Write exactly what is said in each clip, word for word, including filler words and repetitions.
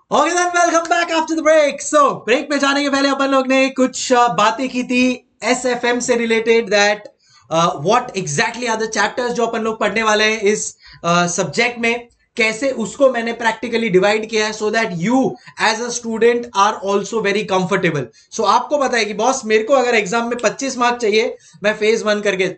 Okay then welcome back after the break. So break में जाने के पहले अपन लोग ने कुछ uh, बातें की थी एसएफएम से related, that what exactly are the chapters जो अपन लोग पढ़ने वाले हैं इस सब्जेक्ट uh, में, कैसे उसको मैंने प्रैक्टिकली डिवाइड किया है so that you as a student are also very comfortable. So आपको पता है कि बॉस मेरे को अगर एग्जाम में पच्चीस मार्क चाहिए, मैं फेज वन करके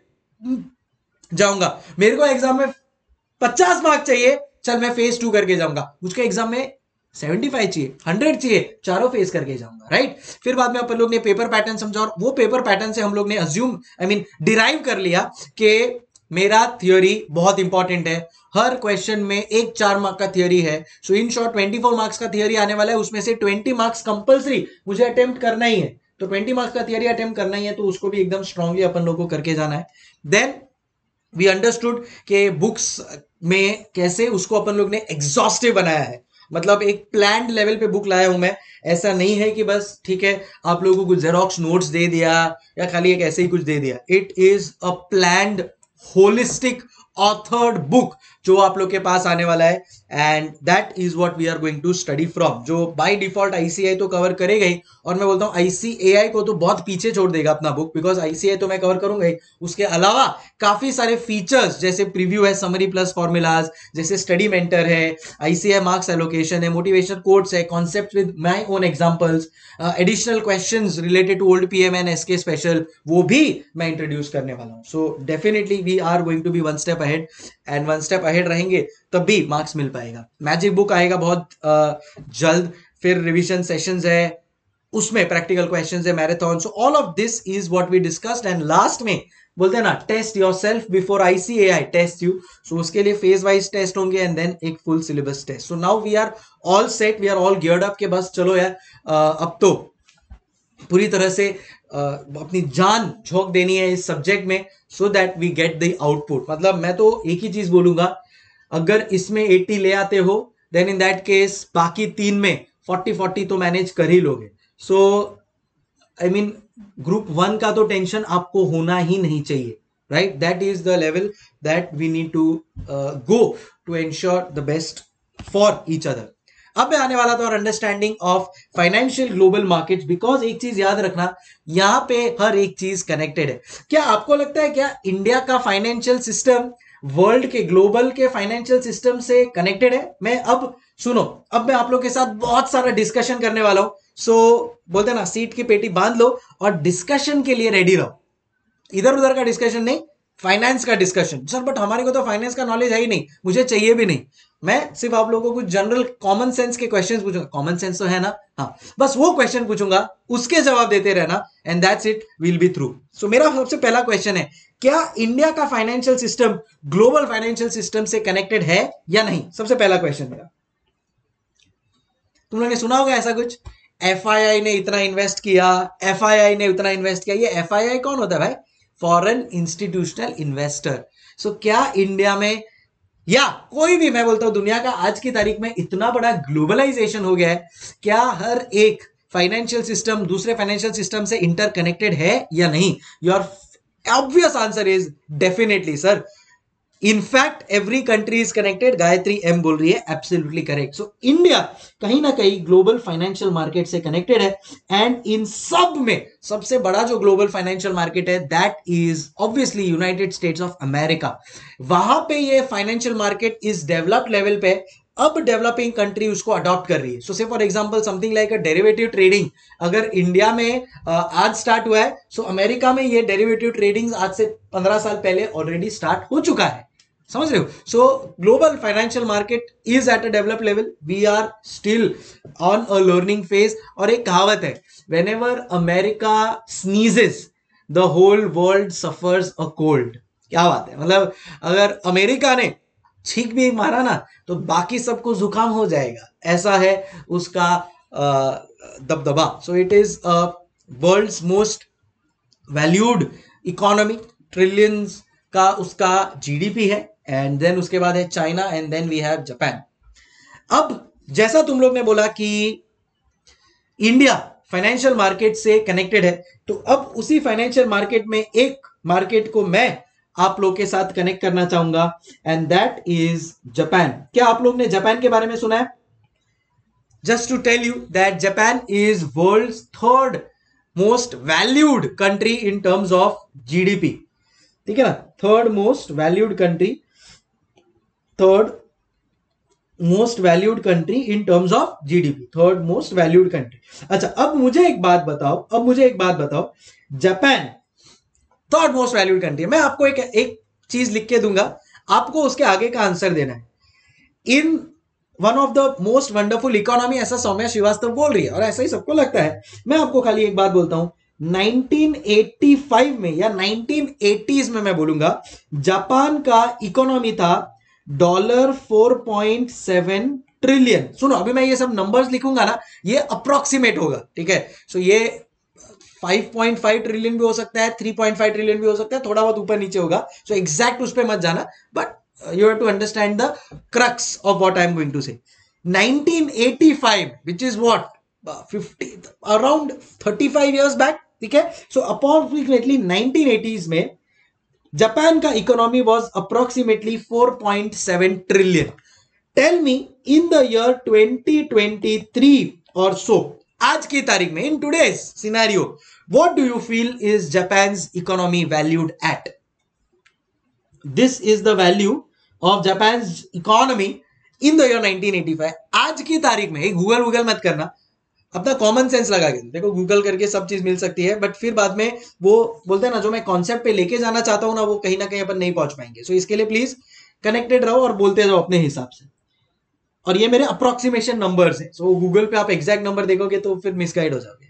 जाऊंगा। मेरे को एग्जाम में पचास मार्क चाहिए, चल मैं फेज टू करके जाऊंगा। मुझको एग्जाम में सेवेंटी फाइव चाहिए, हंड्रेड चाहिए, चारों फेस करके जाऊंगा, राइट। फिर बाद में अपन लोग ने पेपर पैटर्न समझा और वो पेपर पैटर्न से हम लोग ने अज्यूम आई मीन डिराइव कर लिया कि मेरा थियोरी बहुत इंपॉर्टेंट है। हर क्वेश्चन में एक चार मार्क का थियोरी है। So in short twenty four marks का थियोरी आने वाला है, उसमें से ट्वेंटी मार्क्स कंपल्सरी मुझे अटेम्प्ट करना ही है। तो ट्वेंटी मार्क्स का थियोरी अटेम्प्ट करना ही है, तो उसको भी एकदम स्ट्रांगली अपन लोग को करके जाना है। देन वी अंडरस्टूड के बुक्स में कैसे उसको अपन लोग ने एग्जॉस्टिव बनाया है, मतलब एक प्लान्ड लेवल पे बुक लाया हूं मैं। ऐसा नहीं है कि बस ठीक है आप लोगों को कुछ जेरोक्स नोट्स दे दिया या खाली एक ऐसे ही कुछ दे दिया। It is a planned holistic authored book जो आप लोग के पास आने वाला है, and that is what we are going to study from. जो बाय डिफॉल्ट आईसीएआई तो कवर करेगा ही, और मैं बोलता हूं आईसीएआई को तो बहुत पीछे छोड़ देगा अपना बुक, बिकॉज आईसीएआई तो मैं कवर करूंगा ही। उसके अलावा काफी सारे फीचर्स जैसे प्रीव्यू है, समरी प्लस फॉर्मूलाज, जैसे स्टडी मेंटर है, आईसीएआई मार्क्स एलोकेशन है, मोटिवेशन कोड्स है, concept with my own examples, additional questions related to old PM and SK special, वो भी मैं इंट्रोड्यूस करने वाला हूं। So definitely we are going to be one step ahead, and one step ahead रहेंगे तब भी मार्क्स मिल पाएगा। मैजिक बुक आएगा बहुत uh, जल्द, फिर रिविजन सेशंस है, उसमें प्रैक्टिकल क्वेश्चंस है, marathon. So all of this is what we discussed, and last में बोलते हैं ना test yourself before ICAI test you. So उसके लिए फेज वाइज टेस्ट होंगे एंड देन एक full syllabus test. So now we are all set, we are all geared up के बस चलो यार uh, अब तो पूरी तरह से uh, अपनी जान झोंक देनी है इस सब्जेक्ट में, so that we get the output. मतलब मैं तो एक ही चीज बोलूंगा, अगर इसमें अस्सी ले आते हो देन इन दैट केस बाकी तीन में फोर्टी फोर्टी तो मैनेज कर ही लोगे। So I mean group one का तो टेंशन आपको होना ही नहीं चाहिए, right. That is the level that we need to go to ensure the best for each other. अब मैं आने वाला था और understanding of financial global markets, because एक चीज याद रखना, यहां पे हर एक चीज कनेक्टेड है। क्या आपको लगता है क्या इंडिया का फाइनेंशियल सिस्टम वर्ल्ड के ग्लोबल के फाइनेंशियल सिस्टम से कनेक्टेड है? मैं अब सुनो, अब मैं आप लोग के साथ बहुत सारा डिस्कशन करने वाला हूं। सो बोलते हैं ना, सीट की पेटी बांध लो और डिस्कशन के लिए रेडी रहो। इधर उधर का डिस्कशन नहीं, फाइनेंस का डिस्कशन। सर बट हमारे को तो फाइनेंस का नॉलेज है ही नहीं, मुझे चाहिए भी नहीं। मैं सिर्फ आप लोगों को कुछ जनरल कॉमन सेंस के क्वेश्चंस पूछूंगा। कॉमन सेंस तो है ना, हाँ, बस वो क्वेश्चन पूछूंगा, उसके जवाब देते रहना, and that's it, will be through. So मेरा सबसे पहला क्वेश्चन है, क्या इंडिया का financial system global financial system से कनेक्टेड है या नहीं? सबसे पहला क्वेश्चन मेरा। तुम लोगों ने सुना होगा ऐसा कुछ, एफआईआई ने इतना इन्वेस्ट किया, एफआईआई ने उतना इन्वेस्ट किया। ये एफआईआई कौन होता है भाई? Foreign institutional investor. सो क्या इंडिया में या कोई भी, मैं बोलता हूं दुनिया का आज की तारीख में इतना बड़ा ग्लोबलाइजेशन हो गया है, क्या हर एक फाइनेंशियल सिस्टम दूसरे फाइनेंशियल सिस्टम से इंटरकनेक्टेड है या नहीं? Your obvious answer is definitely sir. In fact every country is connected. Gayatri M बोल रही है, एब्सोल्युटली करेक्ट। सो इंडिया कहीं ना कहीं ग्लोबल फाइनेंशियल मार्केट से कनेक्टेड है, एंड इन सब में सबसे बड़ा जो ग्लोबल फाइनेंशियल मार्केट है that is obviously United States of America. वहां पे ये फाइनेंशियल मार्केट इस डेवलप्ड लेवल पे, अब डेवलपिंग कंट्री उसको अडॉप्ट कर रही है। So say for example something like a derivative trading अगर इंडिया में आज स्टार्ट हुआ है, सो अमेरिका में ये डेरिवेटिव ट्रेडिंग आज से पंद्रह साल पहले ऑलरेडी स्टार्ट हो चुका है। समझ रहे हो? So global financial market is at a develop level, we are still on a learning phase. और एक कहावत है, whenever America sneezes the whole world suffers a cold. क्या बात है, मतलब अगर अमेरिका ने छींक भी मारा ना तो बाकी सबको जुकाम हो जाएगा, ऐसा है उसका दबदबा। So it is world's most valued economy, trillions का उसका जीडीपी है, एंड देन उसके बाद है China, and then we have Japan. अब जैसा तुम लोग ने बोला कि इंडिया फाइनेंशियल मार्केट से कनेक्टेड है, तो अब उसी फाइनेंशियल मार्केट में एक मार्केट को मैं आप लोग के साथ कनेक्ट करना चाहूंगा, एंड दैट इज जापान। क्या आप लोग ने जापान के बारे में सुना है? just to tell you that Japan is world's third most valued country in terms of G D P. ठीक है ना, third most valued country, third most valued country in terms of GDP, third most valued country. अच्छा, अब मुझे एक बात बताओ, अब मुझे एक बात बताओ, Japan third most valued country, मैं आपको एक एक चीज लिख के दूंगा, आपको उसके आगे का आंसर देना है. In one of the most wonderful economy, ऐसा सौम्या श्रीवास्तव बोल रही है और ऐसा ही सबको लगता है. मैं आपको खाली एक बात बोलता हूं, नाइनटीन एटी फाइव में या नाइनटीन एटीज़ में मैं बोलूंगा, जापान का इकोनॉमी था dollar four point seven trillion. सुनो, अभी मैं ये सब नंबर्स लिखूंगा ना, ये अप्रोक्सीमेट होगा, ठीक है. सो so ये फाइव पॉइंट फाइव ट्रिलियन भी हो सकता है, थ्री पॉइंट फाइव ट्रिलियन भी हो सकता है, थोड़ा बहुत ऊपर नीचे होगा. सो एग्जैक्ट उस पर मत जाना, but you have to understand the crux of what I am going to say. nineteen eighty-five, which is what, fifty, around thirty-five years back, ठीक है. So approximately nineteen eighties में जापान का economy was approximately four point seven trillion. Tell me, in the year twenty twenty-three or so, आज की तारीख में, in today's scenario, what do you feel is Japan's economy valued at? This is the value of Japan's economy in the year nineteen eighty-five. आज की तारीख में, Google Google मत करना, अपना कॉमन सेंस लगा के देखो, गूगल करके सब चीज मिल सकती है, बट फिर बाद में वो बोलते हैं ना, जो मैं कॉन्सेप्ट पे लेके जाना चाहता हूं ना, वो कहीं ना कहीं अपन नहीं पहुंच पाएंगे. सो so, इसके लिए प्लीज कनेक्टेड रहो और बोलते जाओ अपने हिसाब से. और ये मेरे अप्रोक्सीमेशन नंबर्स है, सो गूगल पे आप एग्जैक्ट नंबर देखोगे तो फिर मिसगाइड हो जाओगे.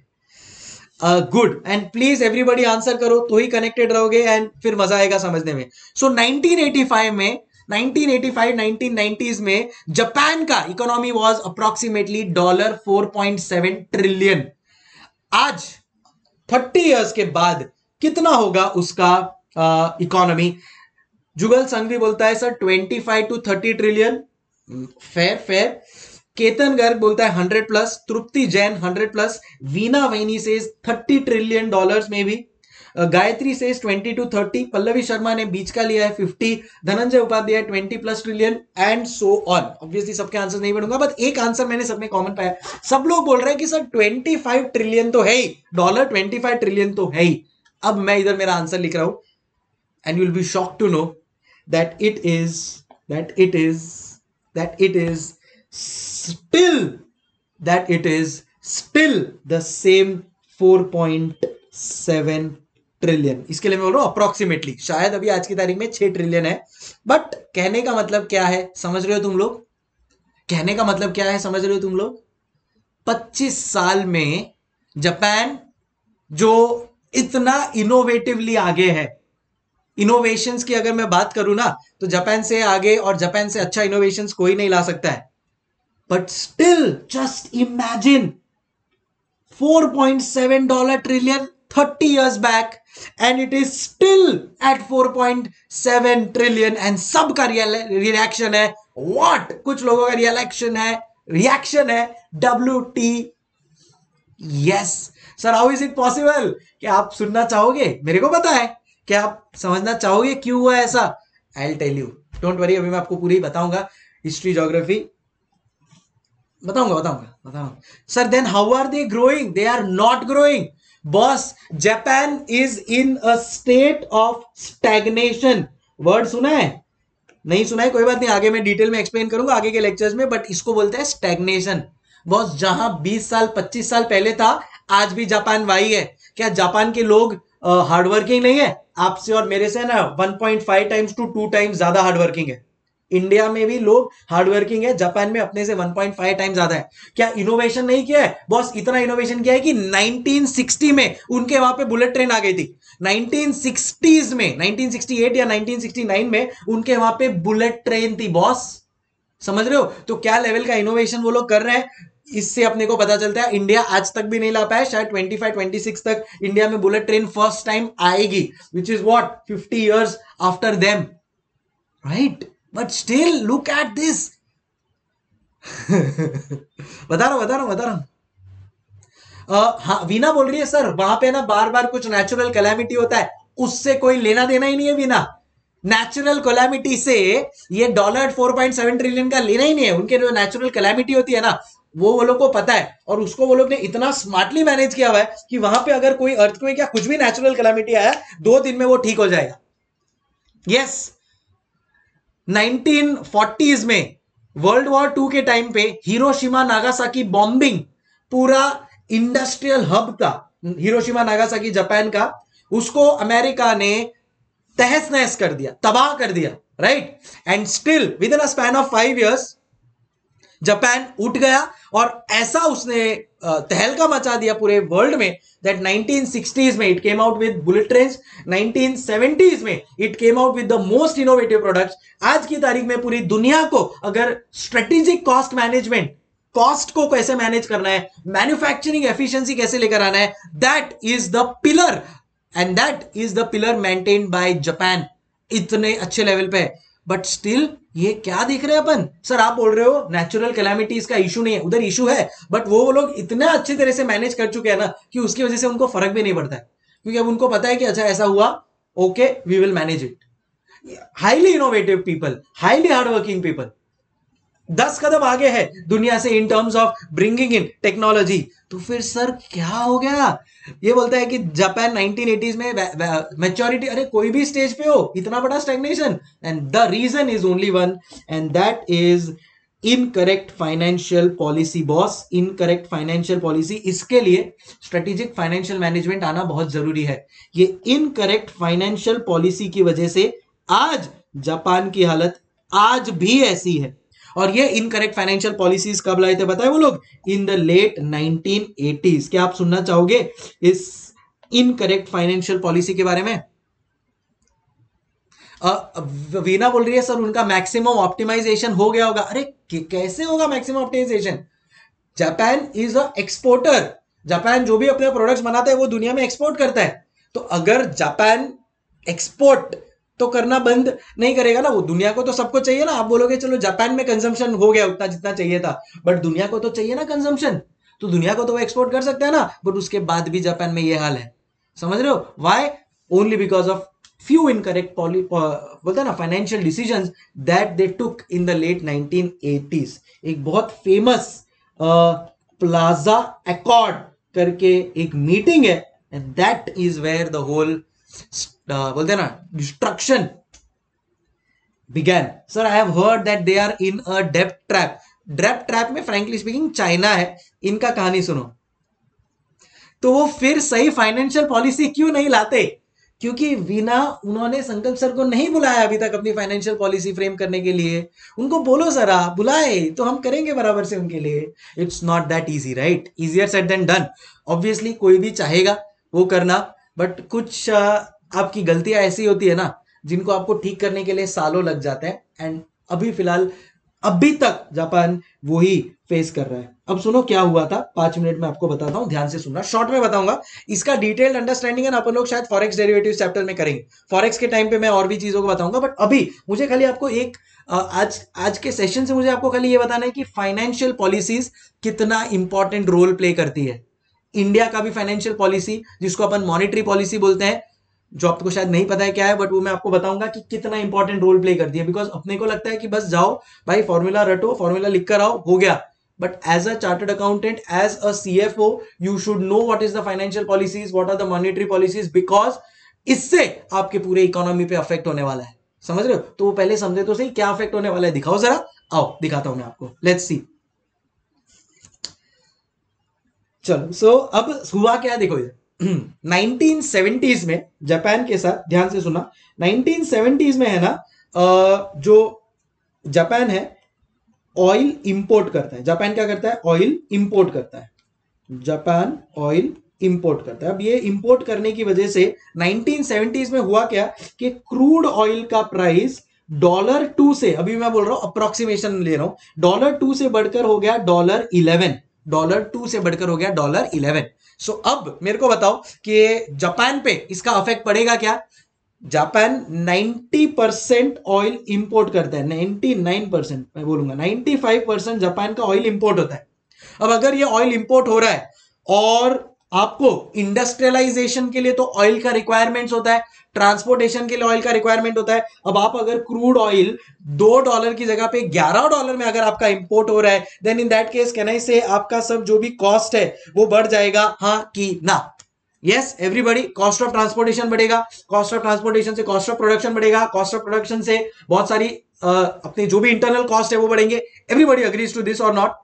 Good, and please everybody answer करो तो ही कनेक्टेड रहोगे एंड फिर मजा आएगा समझने में. So so, nineteen eighty five में, nineteen eighty five nineteen nineties में जापान का economy was approximately dollar four point seven trillion. आज थर्टी इयर्स के बाद कितना होगा उसका इकोनॉमी? uh, जुगल संघवी बोलता है sir twenty five to thirty trillion. Fair fair. Ketan Garg बोलता है hundred plus. Tripti Jain hundred plus. Veena Vaini says thirty trillion dollars में भी. Gayatri says twenty to thirty. Pallavi Sharma ने बीच का लिया है fifty. Dhananjay Upadhyay twenty plus trillion and so on. Obviously सबके आंसर नहीं बढ़ूंगा, बट एक आंसर मैंने सब में कॉमन पाया. सब लोग बोल रहे हैं कि सर ट्वेंटी फाइव ट्रिलियन तो है ही, डॉलर ट्वेंटी फाइव ट्रिलियन तो है ही. अब मैं इधर मेरा आंसर लिख रहा हूं and you will be shocked to know that it is that it is that it is still that it is still the same four point seven trillion. इसके लिए मैं बोल रहा हूं अप्रोक्सीमेटली, शायद अभी आज की तारीख में छह ट्रिलियन है, बट कहने का मतलब क्या है समझ रहे हो तुम लोग? कहने का मतलब क्या है समझ रहे हो तुम लोग? पच्चीस साल में जापान जो इतना इनोवेटिवली आगे है, इनोवेशंस की अगर मैं बात करूं ना, तो जापान से आगे और जापान से अच्छा इनोवेशंस कोई नहीं ला सकता है. But still, just imagine four point seven dollar trillion thirty years back, and it is still at four point seven trillion. And सबका रिएक्शन है what? कुछ लोगों का रिएक्शन है रिएक्शन है W T. Yes, sir. How is it possible? क्या आप सुनना चाहोगे? मेरे को पता है. क्या आप समझना चाहोगे क्यों हुआ ऐसा? I'll tell you. Don't worry, अभी मैं आपको पूरी बताऊंगा. हिस्ट्री, ज्योग्राफी बताऊंगा बताऊंगा बताऊंगा sir. Then how are they growing? They are not growing boss. Japan is in a state of stagnation. Word सुना है? नहीं सुना है? कोई बात नहीं, आगे मैं डिटेल में एक्सप्लेन करूंगा आगे के लेक्चर्स में, बट इसको बोलते हैं स्टैग्नेशन. बॉस, जहां बीस साल पच्चीस साल पहले था, आज भी जापान वही है. क्या जापान के लोग हार्डवर्किंग नहीं है? आपसे और मेरे से ना one point five times to two times ज्यादा हार्डवर्किंग है. इंडिया में भी लोग हार्डवर्किंग है, जापान में अपने से वन पॉइंट फाइव टाइम ज्यादा है. क्या इनोवेशन नहीं किया है? बॉस, इतना इनोवेशन किया है कि नाइनटीन सिक्सटी में उनके वहां पे बुलेट ट्रेन आ गई थी. नाइनटीन सिक्सटीज़ में, नाइनटीन सिक्सटी एट या नाइनटीन सिक्सटी नाइन में उनके वहां पे बुलेट ट्रेन थी बॉस. समझ रहे हो? तो क्या लेवल का इनोवेशन वो लोग कर रहे हैं, इससे अपने को पता चलता है. इंडिया आज तक भी नहीं ला पाया. शायद ट्वेंटी फाइव ट्वेंटी सिक्स तक इंडिया में बुलेट ट्रेन फर्स्ट टाइम आएगी, which is what fifty years after them, right? But still look at this. बता रहा हूं बता रहा हूं बता रहा हूं uh, हाँ, वीना बोल रही है सर वहां पे ना बार बार कुछ नेचुरल कैलामिटी होता है, उससे कोई लेना देना ही नहीं है. वीना, नेचुरल कैलामिटी से ये dollar four point seven trillion का लेना ही नहीं है. उनके जो नेचुरल कैलामिटी होती है ना, वो वो लोग को पता है, और उसको वो लोग ने इतना स्मार्टली मैनेज किया हुआ है कि वहां पे अगर कोई अर्थक्वेक या कुछ भी नेचुरल कैलामिटी आया, दो दिन में वो ठीक हो जाएगा। यस, नाइनटीन फोर्टीज़ में वर्ल्ड वॉर टू के टाइम पे हिरोशिमा नागासाकी बॉम्बिंग, पूरा इंडस्ट्रियल हब का हिरोशिमा नागासाकी जापान का, उसको अमेरिका ने तहस नहस कर दिया, तबाह कर दिया, right. And still within a span of five years Japan उठ गया, और ऐसा उसने तहलका मचा दिया पूरे वर्ल्ड में दैट नाइनटीन सिक्सटीज़ में it came out with bullet trains, nineteen seventies में it came out with the most innovative products. आज की तारीख में पूरी दुनिया को अगर स्ट्रेटेजिक कॉस्ट मैनेजमेंट, कॉस्ट को कैसे मैनेज करना है, मैन्युफैक्चरिंग एफिशिएंसी कैसे लेकर आना है, that is the pillar, and that is the pillar maintained by Japan इतने अच्छे लेवल पे। बट स्टिल ये क्या देख रहे हैं अपन, सर आप बोल रहे हो नेचुरल कैलामिटीज का इशू नहीं है, उधर इशू है, बट वो लोग इतना अच्छी तरह से मैनेज कर चुके हैं ना कि उसकी वजह से उनको फर्क भी नहीं पड़ता है, क्योंकि अब उनको पता है कि अच्छा ऐसा हुआ, okay we will manage it. Highly innovative people, highly hard working people, दस कदम आगे है दुनिया से in terms of bringing in technology. तो फिर सर क्या हो गया, ये बोलता है कि जापान नाइनटीन एटीज़ में मैच्योरिटी, अरे कोई भी स्टेज पे हो, इतना बड़ा stagnation, and the reason is only one, and that is incorrect financial policy boss, incorrect financial policy. इसके लिए स्ट्रेटेजिक फाइनेंशियल मैनेजमेंट आना बहुत जरूरी है। ये इनकरेक्ट फाइनेंशियल पॉलिसी की वजह से आज जापान की हालत आज भी ऐसी है। और ये इनकरेक्ट फाइनेंशियल पॉलिसीज कब लाए थे बताए वो लोग, in the late nineteen eighties. क्या आप सुनना चाहोगे इस इनकरेक्ट फाइनेंशियल पॉलिसी के बारे में? वीना बोल रही है सर उनका मैक्सिमम ऑप्टिमाइजेशन हो गया होगा। अरे कैसे होगा maximum optimisation? Japan is a exporter, Japan जो भी अपने प्रोडक्ट्स बनाता है वो दुनिया में एक्सपोर्ट करता है। तो अगर जापान एक्सपोर्ट तो करना बंद नहीं करेगा ना, वो दुनिया को तो सबको चाहिए ना। आप बोलोगे चलो जापान में कंजम्पशन हो गया उतना जितना चाहिए था, बट दुनिया को तो चाहिए ना कंजम्पशन, तो दुनिया को तो वो एक्सपोर्ट कर सकता है ना। बट उसके बाद भी जापान में ये हाल है, समझ रहे हो? Why? Only because of few incorrect poly बोलते हैं ना financial decisions that they took in the late nineteen eighties. एक बहुत फेमस प्लाजा अकॉर्ड करके एक मीटिंग है, and that is where the whole बोलते हैं ना destruction began. Sir I have heard that they are in अ डेब्ट ट्रैप। डेब्ट ट्रैप में फ्रैंकली स्पीकिंग चाइना है, इनका कहानी सुनो। तो वो फिर सही फाइनेंशियल पॉलिसी क्यों नहीं लाते? क्योंकि वीना उन्होंने संकल्प सर को नहीं बुलाया अभी तक अपनी फाइनेंशियल पॉलिसी फ्रेम करने के लिए। उनको बोलो जरा, बुलाए तो हम करेंगे बराबर से उनके लिए। It's not that easy, right? Easier said than done. Obviously कोई भी चाहेगा वो करना, बट कुछ आपकी गलतियां ऐसी होती है ना जिनको आपको ठीक करने के लिए सालों लग जाते हैं, एंड अभी फिलहाल अभी तक जापान वही फेस कर रहा है। अब सुनो क्या हुआ था, पांच मिनट में आपको बताता हूं, ध्यान से सुनना, शॉर्ट में बताऊंगा। इसका डिटेल्ड अंडरस्टैंडिंग है ना अपन लोग शायद फॉरेक्स डेरिवेटिव चैप्टर में करेंगे। फॉरेक्स के टाइम पे मैं और भी चीजों को बताऊंगा, बट अभी मुझे खाली आपको एक आज आज के सेशन से मुझे आपको खाली ये बताना है कि फाइनेंशियल पॉलिसीज कितना इंपॉर्टेंट रोल प्ले करती है। इंडिया का भी फाइनेंशियल पॉलिसी, जिसको अपन मॉनिटरी पॉलिसी बोलते हैं, जो आपको शायद नहीं पता है क्या है, बट वो मैं आपको बताऊंगा कि कितना इंपॉर्टेंट रोल प्ले करती है। बिकॉज अपने को लगता है कि बस जाओ भाई फॉर्मूला रटो, फॉर्मूला लिख कर आओ, हो गया। But as a chartered accountant, as a CFO, you should know what is the financial policies, what are the monetary policies, because इससे आपके पूरे इकोनॉमी पे अफेक्ट होने वाला है। समझ रहे हो? तो वो पहले समझे तो सही क्या अफेक्ट होने वाला है, दिखाओ जरा, आओ दिखाता हूं मैं आपको, लेट्स सी। चलो सो so, अब हुआ क्या देखो, नाइनटीन सेवेंटीज़ में जापान के साथ, ध्यान से सुना, नाइनटीन सेवेंटीज़ में है ना, जो जापान है ऑयल इंपोर्ट करता है। जापान क्या करता है? ऑयल इंपोर्ट करता है। जापान ऑयल इंपोर्ट करता है। अब ये इंपोर्ट करने की वजह से नाइनटीन सेवेंटीज़ में हुआ क्या कि क्रूड ऑयल का प्राइस डॉलर टू से, अभी मैं बोल रहा हूं अप्रोक्सीमेशन ले रहा हूं, डॉलर टू से बढ़कर हो गया डॉलर इलेवन। डॉलर टू से बढ़कर हो गया डॉलर इलेवन। सो अब मेरे को बताओ कि जापान पे इसका अफेक्ट पड़ेगा क्या? जापान नब्बे परसेंट ऑयल इंपोर्ट करता है, निन्यानवे परसेंट मैं बोलूंगा, पचानवे परसेंट जापान का ऑयल इंपोर्ट होता है। अब अगर ये ऑयल इंपोर्ट हो रहा है और आपको इंडस्ट्रियलाइजेशन के लिए तो ऑयल का रिक्वायरमेंट्स होता है, ट्रांसपोर्टेशन के लिए ऑयल का रिक्वायरमेंट होता है। अब आप अगर क्रूड ऑयल दो डॉलर की जगह पे ग्यारह डॉलर में अगर आपका इंपोर्ट हो रहा है, then in that case can I say आपका सब जो भी कॉस्ट है वो बढ़ जाएगा, हाँ कि ना? Yes everybody, cost of transportation बढ़ेगा, कॉस्ट ऑफ ट्रांसपोर्टेशन से कॉस्ट ऑफ प्रोडक्शन बढ़ेगा, कॉस्ट ऑफ प्रोडक्शन से बहुत सारी uh, अपनी जो भी इंटरनल कॉस्ट है वो बढ़ेंगे। एवरीबडी अग्रीज टू दिस और नॉट?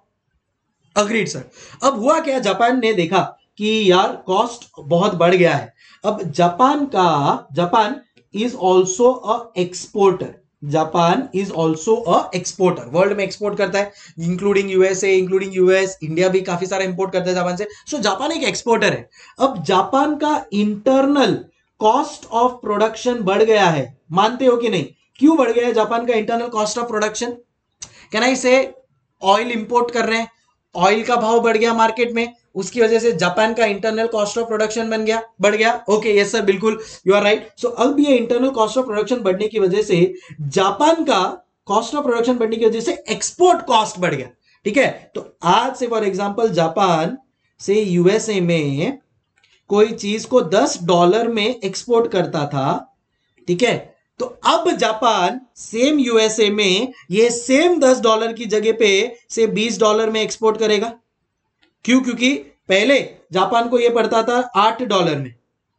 Agreed sir. अब हुआ क्या, जापान ने देखा कि यार कॉस्ट बहुत बढ़ गया है। अब जापान का Japan is also a exporter, Japan is also a exporter, world में एक्सपोर्ट करता है, including USA, including US, India भी काफी सारा इंपोर्ट करता है जापान से। सो so, जापान एक एक्सपोर्टर है। अब जापान का इंटरनल कॉस्ट ऑफ प्रोडक्शन बढ़ गया है, मानते हो कि नहीं? क्यों बढ़ गया है जापान का internal cost of production? Can I say oil import कर रहे हैं, ऑयल का भाव बढ़ गया मार्केट में, उसकी वजह से जापान का इंटरनल कॉस्ट ऑफ प्रोडक्शन बन गया, बढ़ गया। ओके यस सर, बिल्कुल यू आर राइट। सो अब ये इंटरनल कॉस्ट ऑफ प्रोडक्शन बढ़ने की वजह से जापान का कॉस्ट ऑफ प्रोडक्शन बढ़ने की वजह से एक्सपोर्ट कॉस्ट बढ़ गया। ठीक है, तो आज से फॉर एग्जांपल जापान से यूएसए में कोई चीज को दस डॉलर में एक्सपोर्ट करता था, ठीक है, तो अब जापान सेम यूएसए में ये सेम दस डॉलर की जगह पे से बीस डॉलर में एक्सपोर्ट करेगा। क्यों? क्योंकि पहले जापान को ये पड़ता था आठ डॉलर में,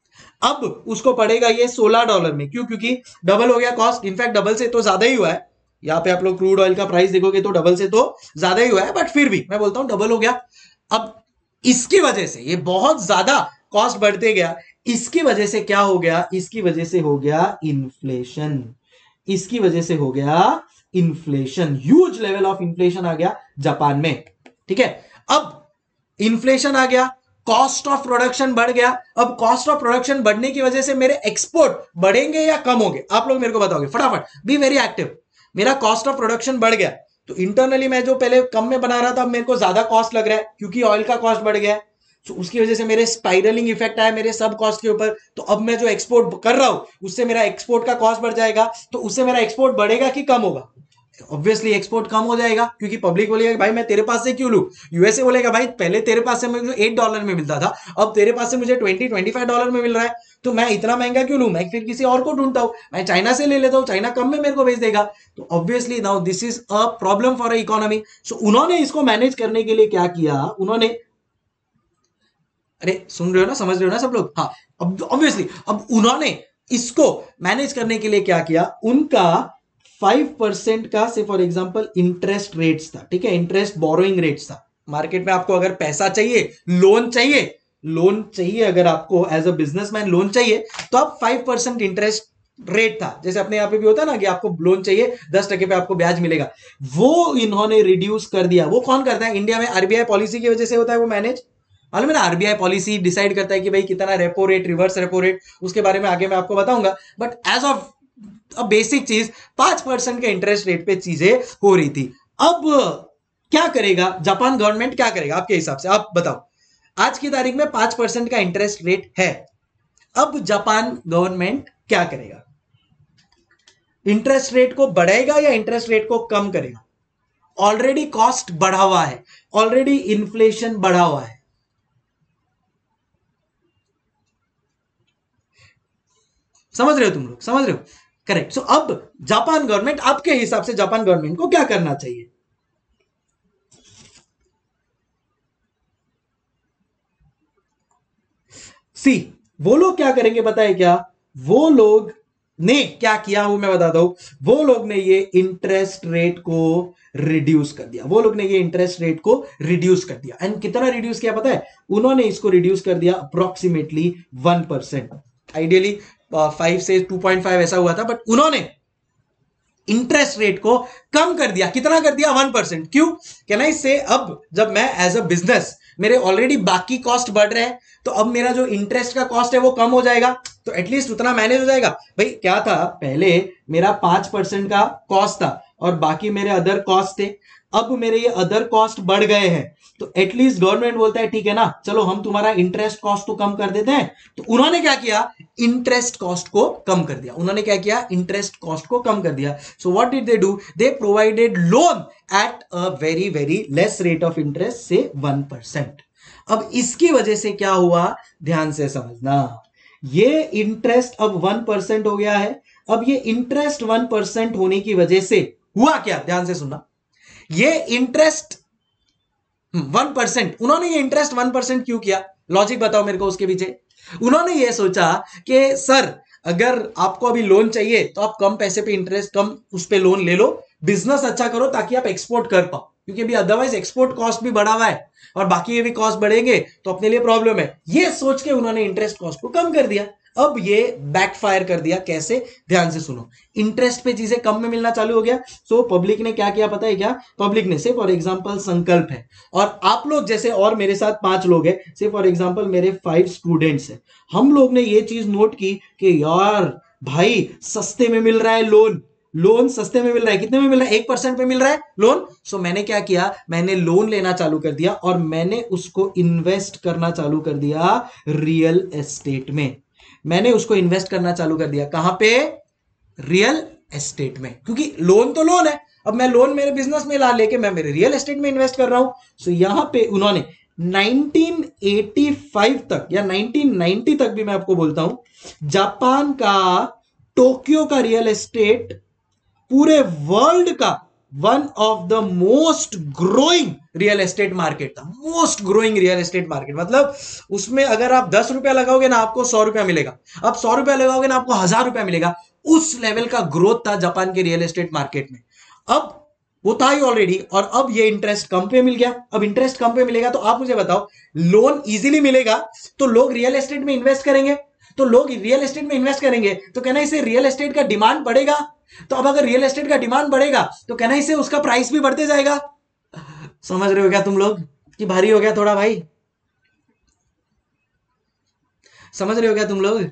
अब उसको पड़ेगा ये सोलह डॉलर में। क्यों? क्योंकि डबल हो गया कॉस्ट, इनफैक्ट डबल से तो ज्यादा ही हुआ है। यहां पे आप लोग क्रूड ऑयल का प्राइस देखोगे तो डबल से तो ज्यादा ही हुआ है, बट फिर भी मैं बोलता हूं डबल हो गया। अब इसकी वजह से ये बहुत ज्यादा कॉस्ट बढ़ते गया, इसकी वजह से क्या हो गया? इसकी वजह से हो गया इन्फ्लेशन, इसकी वजह से हो गया inflation, huge level of inflation आ गया जापान में। ठीक है, अब इन्फ्लेशन आ गया, कॉस्ट ऑफ प्रोडक्शन बढ़ गया। अब कॉस्ट ऑफ प्रोडक्शन बढ़ने की वजह से मेरे एक्सपोर्ट बढ़ेंगे या कम होंगे? आप लोग मेरे को बताओगे फटाफट, बी वेरी एक्टिव। मेरा कॉस्ट ऑफ प्रोडक्शन बढ़ गया तो इंटरनली मैं जो पहले कम में बना रहा था अब मेरे को ज्यादा कॉस्ट लग रहा है क्योंकि ऑयल का कॉस्ट बढ़ गया है। तो उसकी वजह से मेरे स्पाइरलिंग इफेक्ट आया मेरे सब कॉस्ट के ऊपर। तो अब मैं जो एक्सपोर्ट कर रहा हूं उससे मेरा एक्सपोर्ट का कॉस्ट बढ़ जाएगा, तो उससे मेरा एक्सपोर्ट बढ़ेगा कि कम होगा? ऑब्वियसली एक्सपोर्ट कम हो जाएगा, क्योंकि पब्लिक बोलेगा भाई मैं तेरे पास से क्यों लूं। यूएसए बोलेगा भाई पहले तेरे पास से मुझे एट डॉलर में मिलता था, अब तेरे पास से मुझे ट्वेंटी ट्वेंटी फाइव डॉलर में मिल रहा है, तो मैं इतना महंगा क्यों लूं, मैं फिर किसी और को ढूंढता हूं, मैं चाइना से ले लेता हूं, चाइना कम में मेरे को भेज देगा। तो obviously now this is a problem for a economy. सो उन्होंने इसको मैनेज करने के लिए क्या किया, उन्होंने, अरे सुन रहे हो ना, समझ रहे हो ना सब लोग? हाँ, अब ऑब्वियसली अब उन्होंने इसको मैनेज करने के लिए क्या किया, उनका फाइव परसेंट का से फॉर एग्जांपल इंटरेस्ट रेट्स था। ठीक है, इंटरेस्ट बोरोइंग रेट्स था। मार्केट में आपको अगर पैसा चाहिए, लोन चाहिए, लोन चाहिए अगर आपको एज अ बिजनेसमैन लोन चाहिए तो आप फाइव परसेंट इंटरेस्ट रेट था। जैसे अपने यहाँ पे भी होता है ना कि आपको लोन चाहिए दस टके पे आपको ब्याज मिलेगा, वो इन्होंने रिड्यूस कर दिया। वो कौन करता है? इंडिया में आरबीआई पॉलिसी की वजह से होता है वो मैनेज। मालूम है ना, आरबीआई पॉलिसी डिसाइड करता है कि भाई कितना repo rate, reverse repo rate, उसके बारे में आगे मैं आपको बताऊंगा। बट एज ऑफ अब बेसिक चीज पांच परसेंट के इंटरेस्ट रेट पे चीजें हो रही थी। अब क्या करेगा जापान गवर्नमेंट, क्या करेगा आपके हिसाब से? आप बताओ, आज की तारीख में पांच परसेंट का इंटरेस्ट रेट है, अब जापान गवर्नमेंट क्या करेगा? इंटरेस्ट रेट को बढ़ाएगा या इंटरेस्ट रेट को कम करेगा? ऑलरेडी कॉस्ट बढ़ा हुआ है, ऑलरेडी इन्फ्लेशन बढ़ा हुआ है। समझ रहे हो तुम लोग? समझ रहे हो? करेक्ट। सो अब जापान गवर्नमेंट, आपके हिसाब से जापान गवर्नमेंट को क्या करना चाहिए? सी, वो लोग क्या करेंगे पता है क्या? वो लोग ने क्या किया वो मैं बताता हूं। वो लोग ने ये इंटरेस्ट रेट को रिड्यूस कर दिया, वो लोग ने ये इंटरेस्ट रेट को रिड्यूस कर दिया। एंड कितना रिड्यूस किया पता है? उन्होंने इसको रिड्यूस कर दिया approximately one percent. Ideally five से टू पॉइंट फाइव ऐसा हुआ था, बट उन्होंने इंटरेस्ट रेट को कम कर दिया। कितना कर दिया? One percent. क्यों? कैन आई से अब जब मैं एज अ बिजनेस, मेरे ऑलरेडी बाकी कॉस्ट बढ़ रहे हैं, तो अब मेरा जो इंटरेस्ट का कॉस्ट है वो कम हो जाएगा, तो एटलीस्ट उतना मैनेज हो जाएगा। भाई क्या था, पहले मेरा पांच परसेंट का कॉस्ट था और बाकी मेरे अदर कॉस्ट थे, अब मेरे ये अदर कॉस्ट बढ़ गए हैं, तो एटलीस्ट गवर्नमेंट बोलता है ठीक है ना, चलो हम तुम्हारा इंटरेस्ट कॉस्ट तो कम कर देते हैं। तो उन्होंने क्या किया? इंटरेस्ट कॉस्ट को कम कर दिया। उन्होंने क्या किया? इंटरेस्ट कॉस्ट को कम कर दिया। So what did they do? They provided loan at a very very less rate of interest, say one percent. अब इसकी वजह से क्या हुआ, ध्यान से समझना, ये इंटरेस्ट अब वन परसेंट हो गया है। अब ये इंटरेस्ट वन परसेंट होने की वजह से हुआ क्या, ध्यान से सुनना, ये इंटरेस्ट वन परसेंट, उन्होंने ये इंटरेस्ट वन परसेंट क्यों किया, लॉजिक बताओ मेरे को उसके पीछे। उन्होंने ये सोचा कि सर अगर आपको अभी लोन चाहिए तो आप कम पैसे पे इंटरेस्ट कम उस पे लोन ले लो, बिजनेस अच्छा करो ताकि आप एक्सपोर्ट कर पाओ, क्योंकि अभी अदरवाइज एक्सपोर्ट कॉस्ट भी बढ़ा हुआ है और बाकी ये भी कॉस्ट बढ़ेंगे तो अपने लिए प्रॉब्लम है। ये सोच के उन्होंने इंटरेस्ट कॉस्ट को कम कर दिया। अब ये बैकफायर कर दिया, कैसे, ध्यान से सुनो, इंटरेस्ट पे चीजें कम में मिलना चालू हो गया। सो पब्लिक ने क्या किया पता है क्या, पब्लिक ने से फॉर एग्जांपल संकल्प है और आप लोग जैसे और मेरे साथ पांच लोग हैं, से फॉर एग्जांपल मेरे फाइव स्टूडेंट्स हैं, हम लोग ने ये चीज नोट की कि यार भाई सस्ते में मिल रहा है लोन, लोन सस्ते में मिल रहा है, कितने में मिल रहा है, एक परसेंट पे मिल रहा है लोन। सो मैंने क्या किया, मैंने लोन लेना चालू कर दिया और मैंने उसको इन्वेस्ट करना चालू कर दिया रियल एस्टेट में। मैंने उसको इन्वेस्ट करना चालू कर दिया कहां पे, रियल एस्टेट में, क्योंकि लोन तो लोन है, अब मैं लोन मेरे बिजनेस में ला लेके मैं मेरे रियल एस्टेट में इन्वेस्ट कर रहा हूं। सो यहां पे उन्होंने नाइनटीन एटी फाइव तक या नाइनटीन नाइंटी तक भी मैं आपको बोलता हूं, जापान का टोक्यो का रियल एस्टेट पूरे वर्ल्ड का one of the most growing real estate market था, most growing real estate market, मतलब उसमें अगर आप दस रुपया लगाओगे ना आपको सौ रुपया मिलेगा, अब सौ रुपया लगाओगे ना आपको हजार रुपया मिलेगा, उस लेवल का ग्रोथ था जापान के रियल एस्टेट मार्केट में। अब वो था ही ऑलरेडी और अब ये इंटरेस्ट कम पे मिल गया। अब इंटरेस्ट कम पे मिलेगा तो आप मुझे बताओ, लोन इजीली मिलेगा तो लोग रियल एस्टेट में इन्वेस्ट करेंगे, तो लोग रियल एस्टेट में इन्वेस्ट करेंगे तो कहना इसे रियल एस्टेट का डिमांड बढ़ेगा, तो अब अगर रियल एस्टेट का डिमांड बढ़ेगा तो कहना इसे उसका प्राइस भी बढ़ते जाएगा। समझ रहे हो क्या तुम लोग कि भारी हो गया थोड़ा भाई, समझ रहे हो क्या तुम लोग,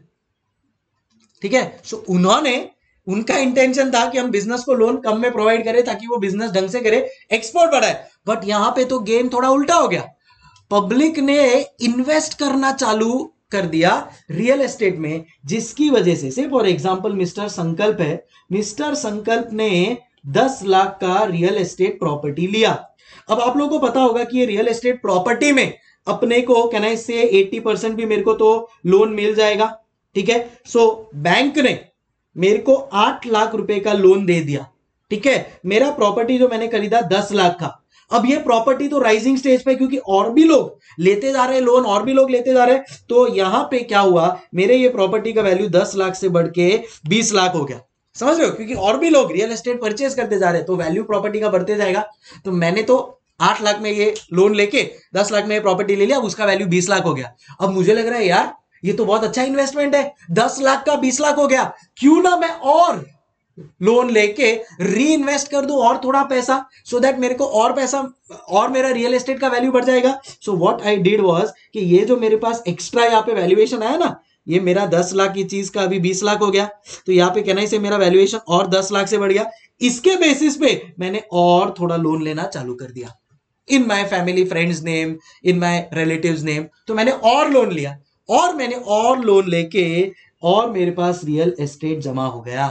ठीक है। सो उन्होंने, उनका इंटेंशन था कि हम बिजनेस को लोन कम में प्रोवाइड करें ताकि वो बिजनेस ढंग से करे, एक्सपोर्ट बढ़ाए, बट यहां पे तो गेम थोड़ा उल्टा हो गया, पब्लिक ने इन्वेस्ट करना चालू कर दिया रियल एस्टेट में, जिसकी वजह से से फॉर एग्जांपल मिस्टर संकल्प है, मिस्टर संकल्प ने दस लाख का रियल एस्टेट प्रॉपर्टी लिया। अब आप लोगों को पता होगा कि ये रियल एस्टेट प्रॉपर्टी में अपने को कहना इससे अस्सी परसेंट भी मेरे को तो लोन मिल जाएगा, ठीक है। सो बैंक ने मेरे को आठ लाख रुपए का लोन दे दिया, ठीक है। मेरा प्रॉपर्टी जो मैंने खरीदा दस लाख का, अब ये प्रॉपर्टी तो राइजिंग स्टेज पे, क्योंकि और भी लोग लेते जा रहे हैं लोन, और भी लोग लेते जा रहे हैं, तो यहां पे क्या हुआ, मेरे ये प्रॉपर्टी का वैल्यू दस लाख से बढ़ के बीस लाख हो गया, समझ रहे हो, क्योंकि और भी लोग रियल एस्टेट परचेज करते जा रहे हैं तो वैल्यू प्रॉपर्टी का बढ़ते जाएगा। तो मैंने तो आठ लाख में ये लोन लेके दस लाख में ये प्रॉपर्टी ले लिया, उसका वैल्यू बीस लाख हो गया। अब मुझे लग रहा है यार ये तो बहुत अच्छा इन्वेस्टमेंट है, दस लाख का बीस लाख हो गया, क्यों ना मैं और लोन लेके री इन्वेस्ट कर दूं और थोड़ा पैसा, सो दैट मेरे को और पैसा और मेरा रियल एस्टेट का वैल्यू बढ़ जाएगा। So what I did was कि ये जो मेरे पास एक्स्ट्रा यहाँ पे वैल्यूएशन आया ना, ये मेरा दस लाख की चीज का अभी बीस लाख हो गया, तो यहाँ पे कहना से मेरा वैल्यूएशन और दस लाख से बढ़ गया। इसके बेसिस पे मैंने और थोड़ा लोन लेना चालू कर दिया in my family friends name, in my relatives name, तो मैंने और लोन लिया और मैंने और लोन लेके और मेरे पास रियल एस्टेट जमा हो गया।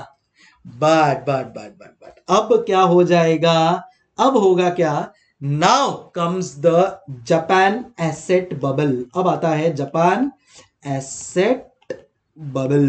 But but but but but अब क्या हो जाएगा, अब होगा क्या, now comes the Japan asset bubble. अब आता है जापान एसेट बबल।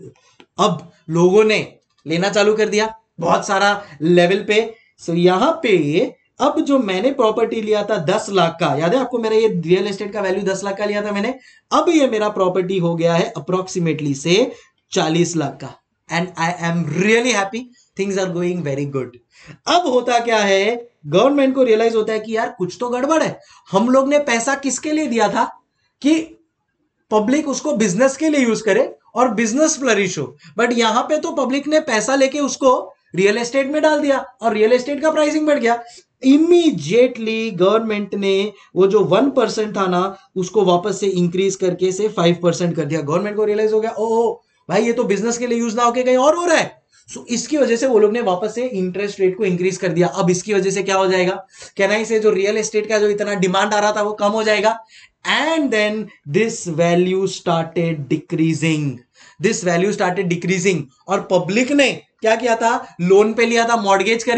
अब लोगों ने लेना चालू कर दिया बहुत सारा लेवल पे। सो यहां पे अब जो मैंने प्रॉपर्टी लिया था दस लाख का, याद है आपको, मेरा ये रियल एस्टेट का वैल्यू दस लाख का लिया था मैंने, अब ये मेरा प्रॉपर्टी हो गया है अप्रोक्सीमेटली से चालीस लाख का, and I am really happy, things are going very good. अब होता क्या है, गवर्नमेंट को रियलाइज होता है कि यार कुछ तो गड़बड़ है, हम लोग ने पैसा किसके लिए दिया था कि पब्लिक उसको बिजनेस के लिए यूज करे और बिजनेस फ्लरिश हो, बट यहां पे तो पब्लिक ने पैसा लेके उसको रियल एस्टेट में डाल दिया और रियल एस्टेट का प्राइसिंग बढ़ गया। इमीडिएटली गवर्नमेंट ने वो जो वन परसेंट था ना उसको वापस से इंक्रीज करके से फाइव परसेंट कर दिया। गवर्नमेंट को रियलाइज हो गया, ओ भाई ये तो बिजनेस के लिए यूज ना होके कहीं और हो रहा है, सो so, इसकी वजह से वो लोग ने वापस से इंटरेस्ट रेट को इंक्रीज कर दिया। अब इसकी वजह से क्या हो जाएगा, कहना से जो रियल एस्टेट का जो इतना डिमांड आ रहा था वो कम हो जाएगा, and then this value started decreasing, this value started decreasing. और पब्लिक ने क्या किया था, लोन पे लिया था मॉर्गेज करके,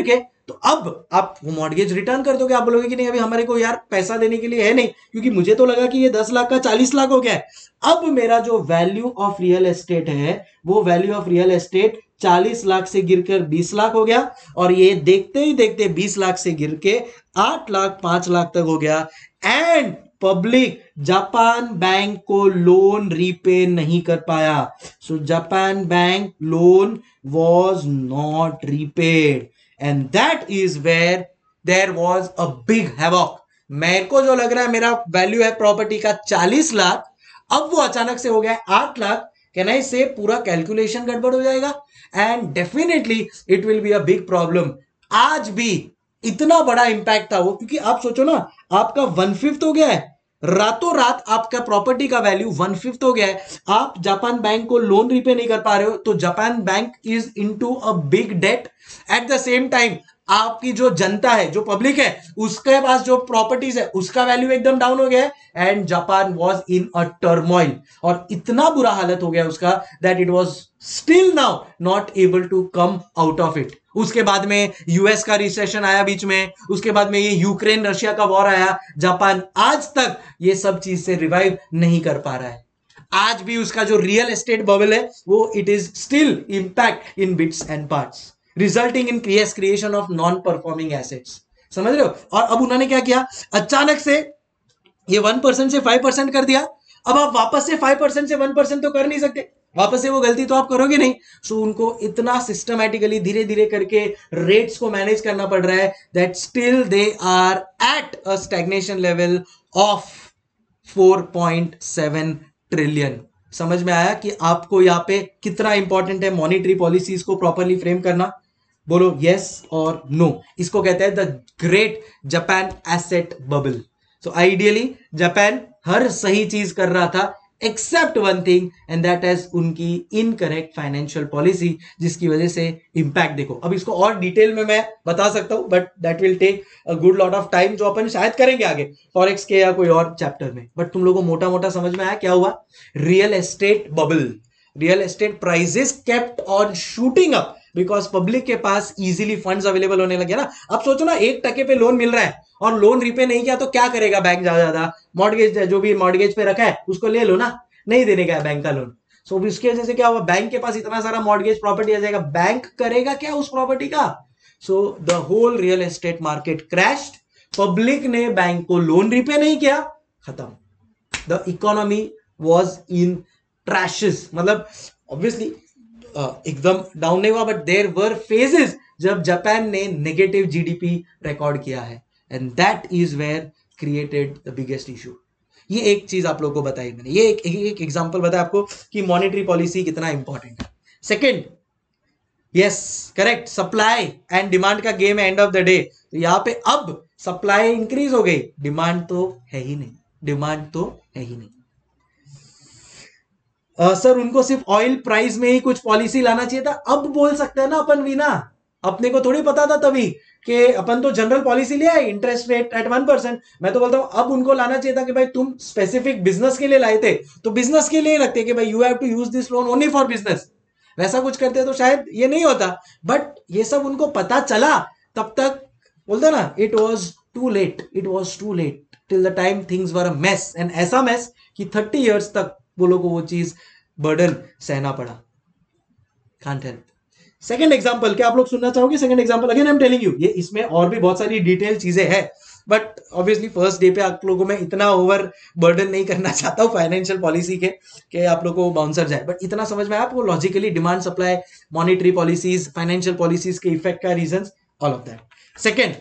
तो अब आप वो मॉर्गेज रिटर्न कर दोगे, आप बोलोगे कि नहीं अभी हमारे को यार पैसा देने के लिए है नहीं, क्योंकि मुझे तो लगा कि ये दस लाख का चालीस लाख हो गया है। अब मेरा जो वैल्यू ऑफ रियल एस्टेट है वो वैल्यू ऑफ रियल एस्टेट चालीस लाख से गिरकर बीस लाख हो गया, और ये देखते ही देखते बीस लाख से गिर के आठ लाख पांच लाख तक हो गया। एंड पब्लिक जापान बैंक को लोन रीपे नहीं कर पाया। So Japan bank loan was not repaid, and that is where there was a big havoc। मेरे को जो लग रहा है मेरा वैल्यू है प्रॉपर्टी का चालीस लाख, अब वो अचानक से हो गया आठ लाख। कैन आई से पूरा कैलकुलेशन गड़बड़ हो जाएगा, and definitely it will be a big problem. आज भी इतना बड़ा इंपैक्ट था वो, क्योंकि आप सोचो ना, आपका वन फिफ्थ हो गया है, रातों रात आपका प्रॉपर्टी का वैल्यू वन फिफ्थ हो गया है, आप जापान बैंक को लोन रीपे नहीं कर पा रहे हो, तो Japan bank is into a big debt. At the same time आपकी जो जनता है, जो पब्लिक है, उसके पास जो प्रॉपर्टीज है उसका वैल्यू एकदम डाउन हो गया है, and Japan was in a turmoil, और इतना बुरा हालत हो गया उसका that it was still now not able to come out of it. उसके बाद में यूएस का रिसेशन आया बीच में, उसके बाद में ये यूक्रेन रशिया का वॉर आया, जापान आज तक ये सब चीज से रिवाइव नहीं कर पा रहा है। आज भी उसका जो रियल एस्टेट बबल है वो it is still impact in bits and parts, resulting in creation of non performing assets. समझ रहे हो? और अब उन्होंने क्या किया, अचानक से ये वन परसेंट से फाइव परसेंट कर दिया। अब आप वापस से फाइव परसेंट से वन परसेंट तो कर नहीं सकते, वापस से वो गलती तो आप करोगे नहीं। सो उनको इतना सिस्टमैटिकली धीरे धीरे करके रेट्स को मैनेज करना पड़ रहा है that still they are at a stagnation level of four point seven trillion. समझ में आया कि आपको यहाँ पे कितना इंपॉर्टेंट है मॉनिटरी पॉलिसीज को प्रॉपरली फ्रेम करना? बोलो यस और नो। इसको कहते हैं the great Japan asset bubble. So ideally Japan हर सही चीज कर रहा था except one thing, and that is उनकी इनकरेक्ट फाइनेंशियल पॉलिसी, जिसकी वजह से इंपैक्ट देखो। अब इसको और डिटेल में मैं बता सकता हूं, but that will take a good lot of time, जो अपन शायद करेंगे आगे फॉरेक्स के या कोई और चैप्टर में। बट तुम लोगों को मोटा मोटा समझ में आया क्या हुआ? Real estate bubble, real estate prices kept on shooting up because public के पास इजीली फंड्स अवेलेबल होने लगे ना। अब सोचो ना, एक टके पे लोन मिल रहा है और लोन रिपे नहीं किया तो क्या करेगा बैंक? ज्यादा ज्यादा मॉर्गेज, जो भी मॉर्गेज पे रखा है उसको ले लो ना, नहीं देने का है बैंक का लोन। सो so, इसकी वजह से क्या हुआ, बैंक के पास इतना सारा मॉर्गेज प्रॉपर्टी आ जाएगा, बैंक करेगा क्या उस प्रॉपर्टी का? So the whole real estate market crashed, public ने बैंक को लोन रिपे नहीं किया, खत्म। The economy was in trashes. मतलब ऑब्वियसली एकदम डाउन नहीं हुआ, बट देयर वर फेजेस जब जापान ने नेगेटिव जीडीपी रिकॉर्ड किया है, and that is where created the biggest issue. ये एक चीज आप लोगों को बताई मैंने, ये एक एक एग्जांपल बताया आपको कि मॉनेटरी पॉलिसी कितना इंपॉर्टेंट है। Second, yes correct, supply and demand का गेम है एंड ऑफ द डे। तो यहां पे अब सप्लाई इंक्रीज हो गई, डिमांड तो है ही नहीं, डिमांड तो है ही नहीं। uh, सर उनको सिर्फ ऑयल प्राइस में ही कुछ पॉलिसी लाना चाहिए था, अब बोल सकते हैं ना अपन भी ना, अपने को थोड़ी पता था तभी कि अपन तो जनरल पॉलिसी ले आए interest rate at one percent. मैं तो बोलता हूं अब उनको लाना चाहिए था कि भाई तुम स्पेसिफिक बिजनेस के लिए लाए थे तो बिजनेस के लिए रखते कि भाई you have to use this loan only for business, वैसा कुछ करते तो शायद ये नहीं होता। बट ये सब उनको पता चला तब तक, बोलते ना, it was too late, it was too late till the time things were a mess, and ऐसा मेस कि थर्टी इयर्स तक वो लोगों को वो चीज बर्डन सहना पड़ा। Can't help. सेकंड एग्जांपल, क्या आप लोग सुनना चाहोगे? Second example again I am telling you, ये इसमें और भी बहुत सारी डिटेल चीजें हैं, बट ऑब्वियसली फर्स्ट डे पे आप लोगों में इतना ओवर बर्डन नहीं करना चाहता हूं फाइनेंशियल पॉलिसी के कि आप लोगों को बाउंसर जाए, बट इतना समझ में आया आपको logically demand supply, monetary policies, financial policies के इफेक्ट का reasons, all of that. Second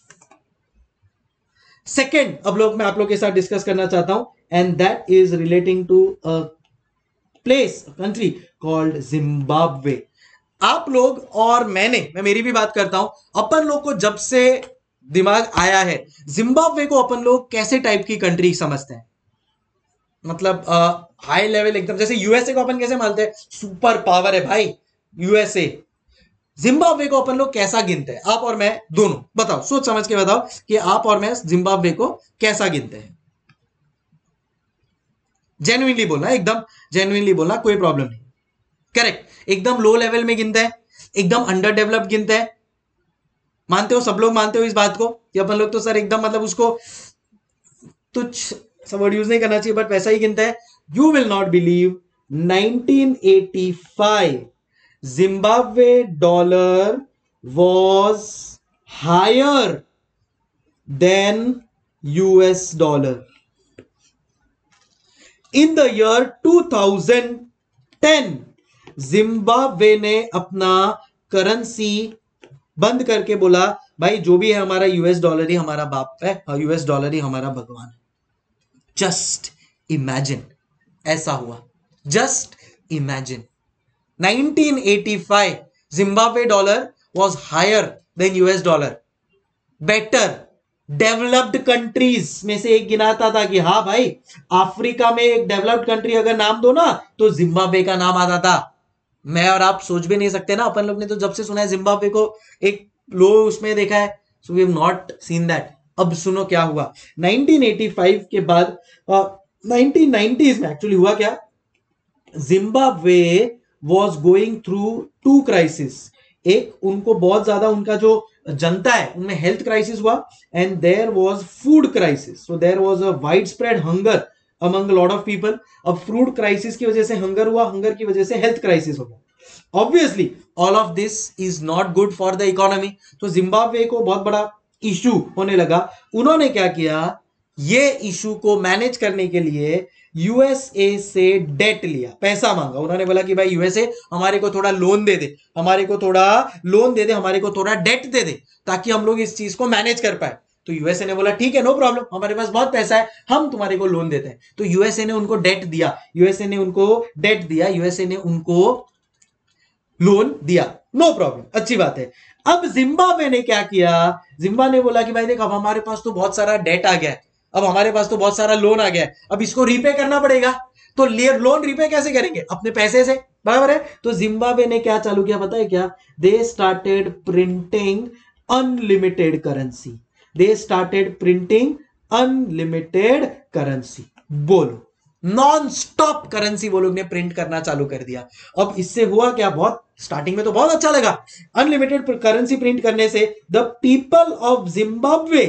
second अब लोग मैं आप लोग के साथ डिस्कस करना चाहता हूं, and that is relating to a place, country called Zimbabwe. आप लोग और मैंने, मैं मेरी भी बात करता हूं, अपन लोग को जब से दिमाग आया है, जिम्बाब्वे को अपन लोग कैसे टाइप की कंट्री समझते हैं? मतलब हाई लेवल एकदम, जैसे यूएसए को अपन कैसे मानते हैं सुपर पावर है भाई यूएसए, जिम्बाब्वे को अपन लोग कैसा गिनते हैं? आप और मैं दोनों बताओ, सोच समझ के बताओ कि आप और मैं जिम्बाब्वे को कैसा गिनते हैं। जेन्युइनली बोलना, एकदम जेन्युइनली बोलना, कोई प्रॉब्लम नहीं। करेक्ट, एकदम लो लेवल में गिनते हैं, एकदम अंडर डेवलप्ड गिनते हैं, मानते हो, सब लोग मानते हो इस बात को कि अपन लोग तो सर एकदम मतलब उसको तुच्छ सब वर्ड यूज नहीं करना चाहिए बट वैसा ही गिनते हैं. You will not believe nineteen eighty five Zimbabwe dollar was higher than U S dollar. In the year two thousand ten, Zimbabwe ने अपना करेंसी बंद करके बोला भाई जो भी है हमारा यूएस डॉलर ही हमारा बाप है, यूएस डॉलर ही हमारा भगवान है. जस्ट इमेजिन, ऐसा हुआ. Just imagine, nineteen eighty five Zimbabwe dollar was higher than U S dollar. Better developed countries में से एक गिनाता था कि हाँ भाई अफ्रीका में एक डेवलप्ड कंट्री अगर नाम दो ना तो जिम्बाब्वे का नाम आता था. मैं और आप सोच भी नहीं सकते ना, अपन लोग ने तो जब से सुना है जिम्बाब्वे को एक लो उसमें देखा है, so we have not seen that. अब सुनो क्या हुआ नाइनटीन एटी फाइव के बाद. नाइनटीन नाइंटीज़ में एक्चुअली हुआ क्या, Zimbabwe was going through two crisis. एक उनको बहुत ज्यादा उनका जो जनता है उनमें हेल्थ क्राइसिस हुआ and there was food crisis. So there was a wide spread hunger among lot of people. अब फूड क्राइसिस की वजह से हंगर हुआ, हंगर की वजह से हेल्थ क्राइसिस हो गया. Obviously all of this is not good for the economy. तो जिम्बाब्वे को बहुत बड़ा इशू होने लगा. उन्होंने क्या किया, ये इशू को मैनेज करने के लिए यूएसए से डेट लिया, पैसा मांगा. उन्होंने बोला कि भाई यूएसए हमारे को थोड़ा लोन दे दे, हमारे को थोड़ा लोन दे दे, हमारे को थोड़ा डेट दे दे ताकि हम लोग इस चीज को मैनेज कर पाए. तो यूएसए ने बोला ठीक है नो प्रॉब्लम, हमारे पास बहुत पैसा है, हम तुम्हारे को लोन देते हैं. तो यूएसए ने उनको डेट दिया, यूएसए ने उनको डेट दिया, यूएसए ने उनको लोन दिया. नो प्रॉब्लम, अच्छी बात है. अब जिम्बाब्वे ने क्या किया, जिम्बाब्वे ने बोला कि भाई देख अब हमारे पास तो बहुत सारा डेट आ गया है, अब हमारे पास तो बहुत सारा लोन आ गया है, अब इसको रीपे करना पड़ेगा. तो लोन रीपे कैसे करेंगे, अपने पैसे से, बराबर है. तो जिम्बाब्वे ने क्या चालू किया पता है क्या, they started printing unlimited currency. They started printing unlimited currency. बोलो नॉन स्टॉप करेंसी वो लोग ने प्रिंट करना चालू कर दिया. अब इससे हुआ क्या, बहुत स्टार्टिंग में तो बहुत अच्छा लगा. अनलिमिटेड करेंसी प्रिंट करने से the people of Zimbabwe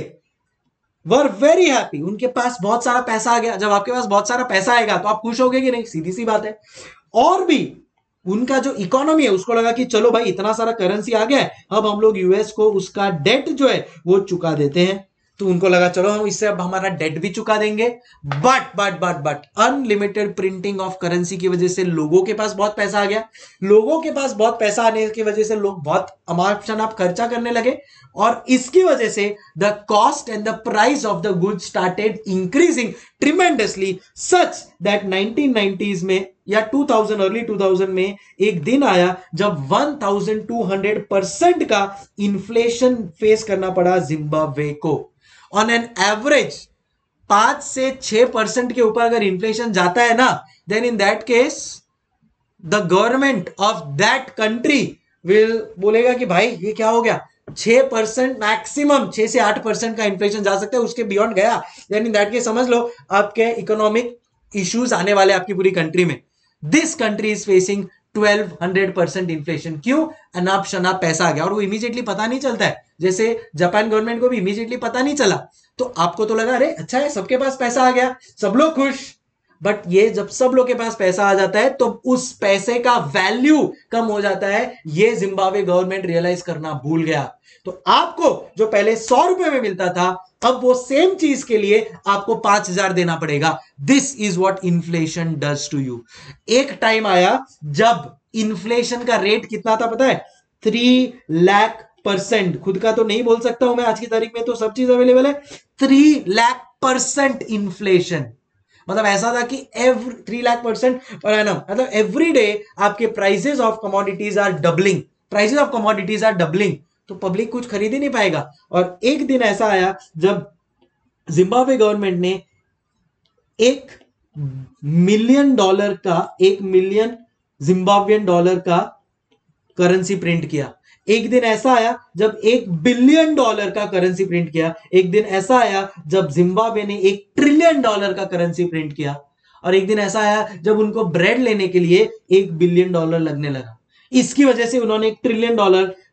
were very happy. उनके पास बहुत सारा पैसा आ गया. जब आपके पास बहुत सारा पैसा आएगा तो आप खुश होगे कि नहीं, सीधी सी बात है. और भी उनका जो इकोनॉमी है उसको लगा कि चलो भाई इतना सारा करेंसी आ गया है, अब हम लोग यूएस को उसका डेट जो है वो चुका देते हैं. तो उनको लगा चलो हम इससे अब हमारा डेट भी चुका देंगे. But but but but unlimited printing of currency की वजह से लोगों के पास बहुत पैसा आ गया. लोगों के पास बहुत पैसा आने की वजह से लोग बहुत अमाप शनाप खर्चा करने लगे और इसकी वजह से the cost and the price of the goods started increasing tremendously such that nineteen nineties में या two thousand early two thousand में एक दिन आया जब बारह सौ परसेंट का इन्फ्लेशन फेस करना पड़ा जिम्बाब्वे को. ऑन एन एवरेज पांच से छह परसेंट के ऊपर अगर इन्फ्लेशन जाता है ना, then in that case the government of that country will बोलेगा कि भाई ये क्या हो गया, छह परसेंट मैक्सिमम छह से आठ परसेंट का इन्फ्लेशन जा सकता है, उसके बियॉन्ड गया देन इन दैट केस समझ लो आपके इकोनॉमिक इश्यूज आने वाले आपकी पूरी कंट्री में. This country is facing twelve hundred percent inflation. क्यों, अनाप शनाप पैसा आ गया और वो इमीडिएटली पता नहीं चलता है. जैसे जापान गवर्नमेंट को भी इमीडिएटली पता नहीं चला, तो आपको तो लगा अरे अच्छा है सबके पास पैसा आ गया, सब लोग खुश. बट ये जब सब लोग के पास पैसा आ जाता है तो उस पैसे का वैल्यू कम हो जाता है, ये जिम्बाब्वे गवर्नमेंट रियलाइज करना भूल गया. तो आपको जो पहले सौ रुपए में मिलता था अब वो सेम चीज के लिए आपको पांच हजार देना पड़ेगा. This is what inflation does to you. एक टाइम आया जब इन्फ्लेशन का रेट कितना था पता है, थ्री लाख परसेंट. खुद का तो नहीं बोल सकता हूं मैं, आज की तारीख में तो सब चीज अवेलेबल है. थ्री लाख परसेंट इन्फ्लेशन मतलब ऐसा था कि every three lakh percent per annum, मतलब एवरी डे आपके prices of commodities are doubling. Prices of commodities are doubling, तो पब्लिक कुछ खरीद ही नहीं पाएगा. और एक दिन ऐसा आया जब जिम्बाब्वे गवर्नमेंट ने एक मिलियन डॉलर का एक मिलियन जिम्बाब्वियन डॉलर का करेंसी प्रिंट किया. एक दिन ऐसा आया जब एक बिलियन डॉलर का करेंसी प्रिंट किया. एक दिन ऐसा आया जब जिम्बाब्वे ने एक ट्रिलियन डॉलर का करेंसी प्रिंट किया. और एक दिन ऐसा आया जब उनको ब्रेड लेने के लिए एक बिलियन डॉलर लगने लगा. इसकी वजह से उन्होंने एक ट्रिलियन डॉलर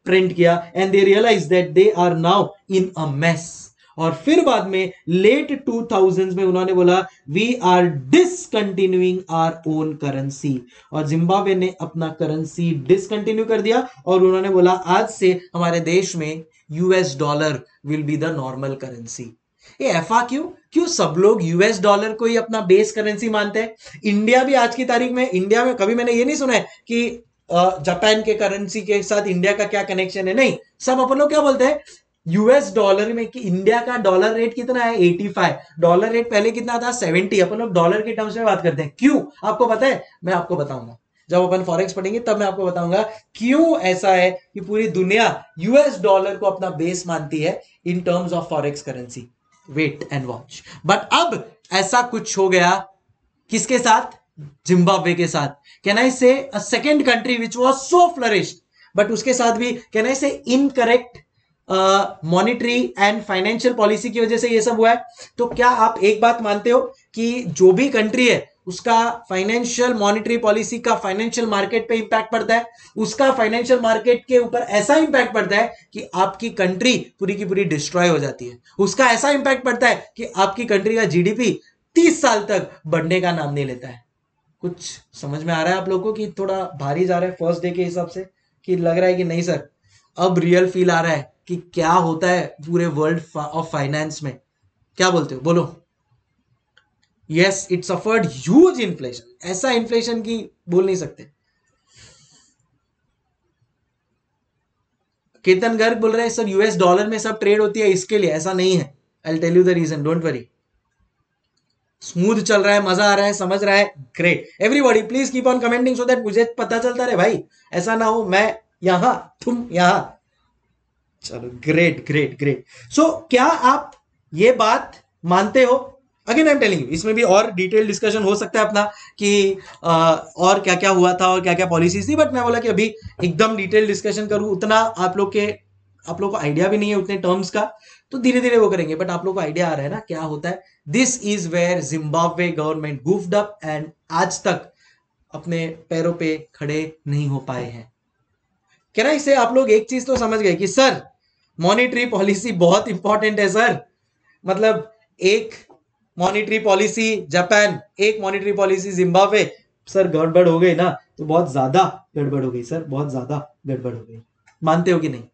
प्रिंट किया and they realise that they are now in a mess. और फिर बाद में लेट टू थाउजेंड्स में उन्होंने बोला we are discontinuing our own currency, और जिम्बाब्वे ने अपना करेंसी डिसकंटिन्यू कर दिया और उन्होंने बोला आज से हमारे देश में US dollar will be the normal currency. ये ऐसा क्यों क्यों सब लोग यूएस डॉलर को ही अपना बेस करेंसी मानते हैं? इंडिया भी आज की तारीख में, इंडिया में कभी मैंने ये नहीं सुना है कि जापान के करेंसी के साथ इंडिया का क्या कनेक्शन है, नहीं, सब अपन लोग क्या बोलते हैं यूएस डॉलर में कि इंडिया का डॉलर रेट कितना है पचासी, डॉलर रेट पहले कितना था सत्तर, अपन लोग डॉलर के टर्म्स में बात करते हैं। क्यों आपको पता है? मैं आपको बताऊंगा जब अपन फॉरेक्स पढ़ेंगे, तब मैं आपको बताऊंगा क्यों ऐसा है कि पूरी दुनिया यूएस डॉलर को अपना बेस मानती है in terms of forex currency. Wait and watch. But अब ऐसा कुछ हो गया किसके साथ? जिम्बाब्वे के साथ। Can I say a second country which was so flourished, but उसके साथ भी can I say incorrect monetary and financial policy की वजह से ये सब हुआ है। तो क्या आप एक बात मानते हो कि जो भी कंट्री है उसका फाइनेंशियल मॉनिटरी पॉलिसी का फाइनेंशियल मार्केट पे इंपैक्ट पड़ता है, उसका फाइनेंशियल मार्केट के ऊपर ऐसा इंपैक्ट पड़ता है कि आपकी कंट्री पूरी की पूरी डिस्ट्रॉय हो जाती है, उसका ऐसा इंपैक्ट पड़ता है कि आपकी कंट्री का जीडीपी तीस साल तक बढ़ने का नाम नहीं लेता है। कुछ समझ में आ रहा है आप लोगों को कि थोड़ा भारी जा रहा है फर्स्ट डे के हिसाब से, कि लग रहा है कि नहीं सर अब रियल फील आ रहा है कि क्या होता है पूरे वर्ल्ड ऑफ फाइनेंस में? क्या बोलते हो, बोलो। Yes, it suffered huge inflation, ऐसा इन्फ्लेशन की बोल नहीं सकते। केतन गर्ग बोल रहे हैं सर यूएस डॉलर में सब ट्रेड होती है इसके लिए, ऐसा नहीं है। I will tell you the reason, don't worry. Smooth चल रहा है, मजा आ रहा है, समझ रहा है, great. Everybody please keep on commenting so that मुझे पता चलता रहे भाई, ऐसा ना हो मैं यहां तुम यहां। चलो ग्रेट ग्रेट ग्रेट। सो क्या आप ये बात मानते हो? Again I am telling you, इसमें भी और डिटेल डिस्कशन हो सकता है अपना कि आ, और क्या क्या हुआ था और क्या क्या पॉलिसीज थी, बट मैं बोला कि अभी एकदम डिटेल डिस्कशन करूं उतना आप लोग के आप लोग को आइडिया भी नहीं है उतने टर्म्स का, तो धीरे धीरे वो करेंगे, बट आप लोग को आइडिया आ रहा है ना क्या होता है। This is where Zimbabwe government goofed up and आज तक अपने पैरों पे खड़े नहीं हो पाए हैं। क्या इसे आप लोग एक चीज तो समझ गए कि सर मॉनिटरी पॉलिसी बहुत इंपॉर्टेंट है सर, मतलब एक मॉनिटरी पॉलिसी जापान, एक मॉनिटरी पॉलिसी जिम्बाब्वे, सर गड़बड़ हो गई ना तो बहुत ज्यादा गड़बड़ हो गई सर, बहुत ज्यादा गड़बड़ हो गई। मानते हो कि नहीं?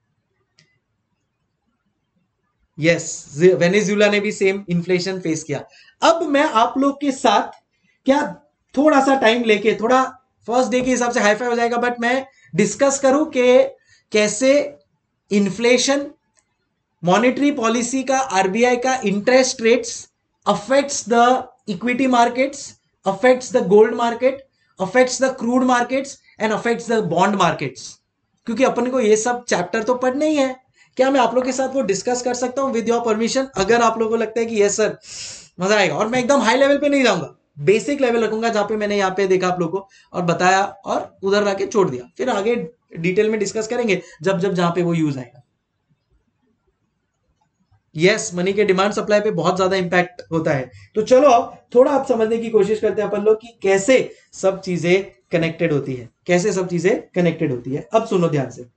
यस, वेनेजुएला ने भी सेम इन्फ्लेशन फेस किया। अब मैं आप लोग के साथ क्या थोड़ा सा टाइम लेके, थोड़ा फर्स्ट डे के हिसाब से हाईफाई हो जाएगा, बट मैं डिस्कस करूं कि कैसे इन्फ्लेशन, मॉनेटरी पॉलिसी का, आरबीआई का interest rates affects the equity markets, affects the gold market, affects the crude markets and affects the bond markets. क्योंकि अपन को ये सब चैप्टर तो पढ़ने ही है। क्या मैं आप लोग के साथ वो डिस्कस कर सकता हूं विद योर परमिशन? अगर आप लोगों को लगता है कि यस सर मजा आएगा, और मैं एकदम हाई लेवल पे नहीं जाऊंगा, बेसिक लेवल रखूंगा जहां पे मैंने यहाँ पे देखा आप लोगों को और बताया और उधर रख के छोड़ दिया, फिर आगे डिटेल में डिस्कस करेंगे जब जब जहां पे वो यूज आएगा। यस, मनी के डिमांड सप्लाई पे बहुत ज्यादा इंपैक्ट होता है। तो चलो थोड़ा आप समझने की कोशिश करते हैं अपन लोग कि कैसे सब चीजें कनेक्टेड होती है, कैसे सब चीजें कनेक्टेड होती है। अब सुनो ध्यान से,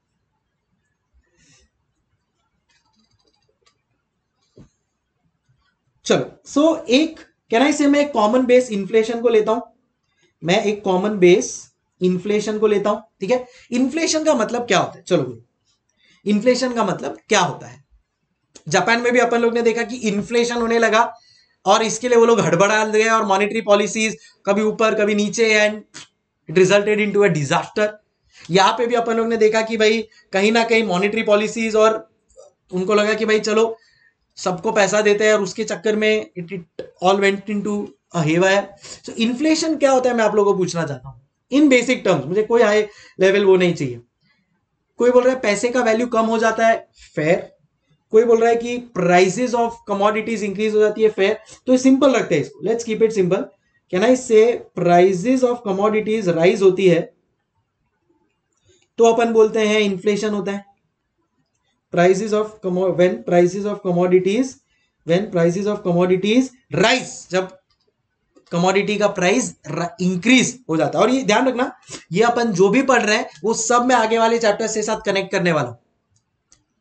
चलो सो so, एक कैन आई से मैं एक कॉमन बेस इन्फ्लेशन को लेता हूं, मैं एक कॉमन बेस इन्फ्लेशन को लेता हूं, ठीक है। इन्फ्लेशन का मतलब क्या होता है? चलो, इन्फ्लेशन का मतलब क्या होता है? जापान में भी अपन लोग ने देखा कि इन्फ्लेशन होने लगा और इसके लिए वो लोग हड़बड़ा गए और मॉनेटरी पॉलिसीज कभी ऊपर कभी नीचे and it resulted into a disaster. यहां पे भी अपन लोग ने देखा कि भाई कहीं ना कहीं मॉनेटरी पॉलिसीज, और उनको लगा कि भाई चलो सबको पैसा देते हैं और उसके चक्कर में it it all went into a haywire. So inflation क्या होता है मैं आप लोगों को पूछना चाहता हूं इन बेसिक टर्म्स, मुझे कोई हाई लेवल वो नहीं चाहिए। कोई बोल रहा है पैसे का वैल्यू कम हो जाता है, फेयर। कोई बोल रहा है कि प्राइसेस ऑफ कमोडिटीज इंक्रीज हो जाती है, फेयर। तो सिंपल रखते हैं इसको, let's keep it simple. Can I say prices of commodities rise होती है तो अपन बोलते हैं इन्फ्लेशन होता है। prices of when prices of commodities when prices of commodities rise, जब कमोडिटी का प्राइस इंक्रीज हो जाता है। और ये ध्यान रखना, ये अपन जो भी पढ़ रहे हैं वो सब मैं आगे वाले चैप्टर से साथ कनेक्ट करने वाला हूं,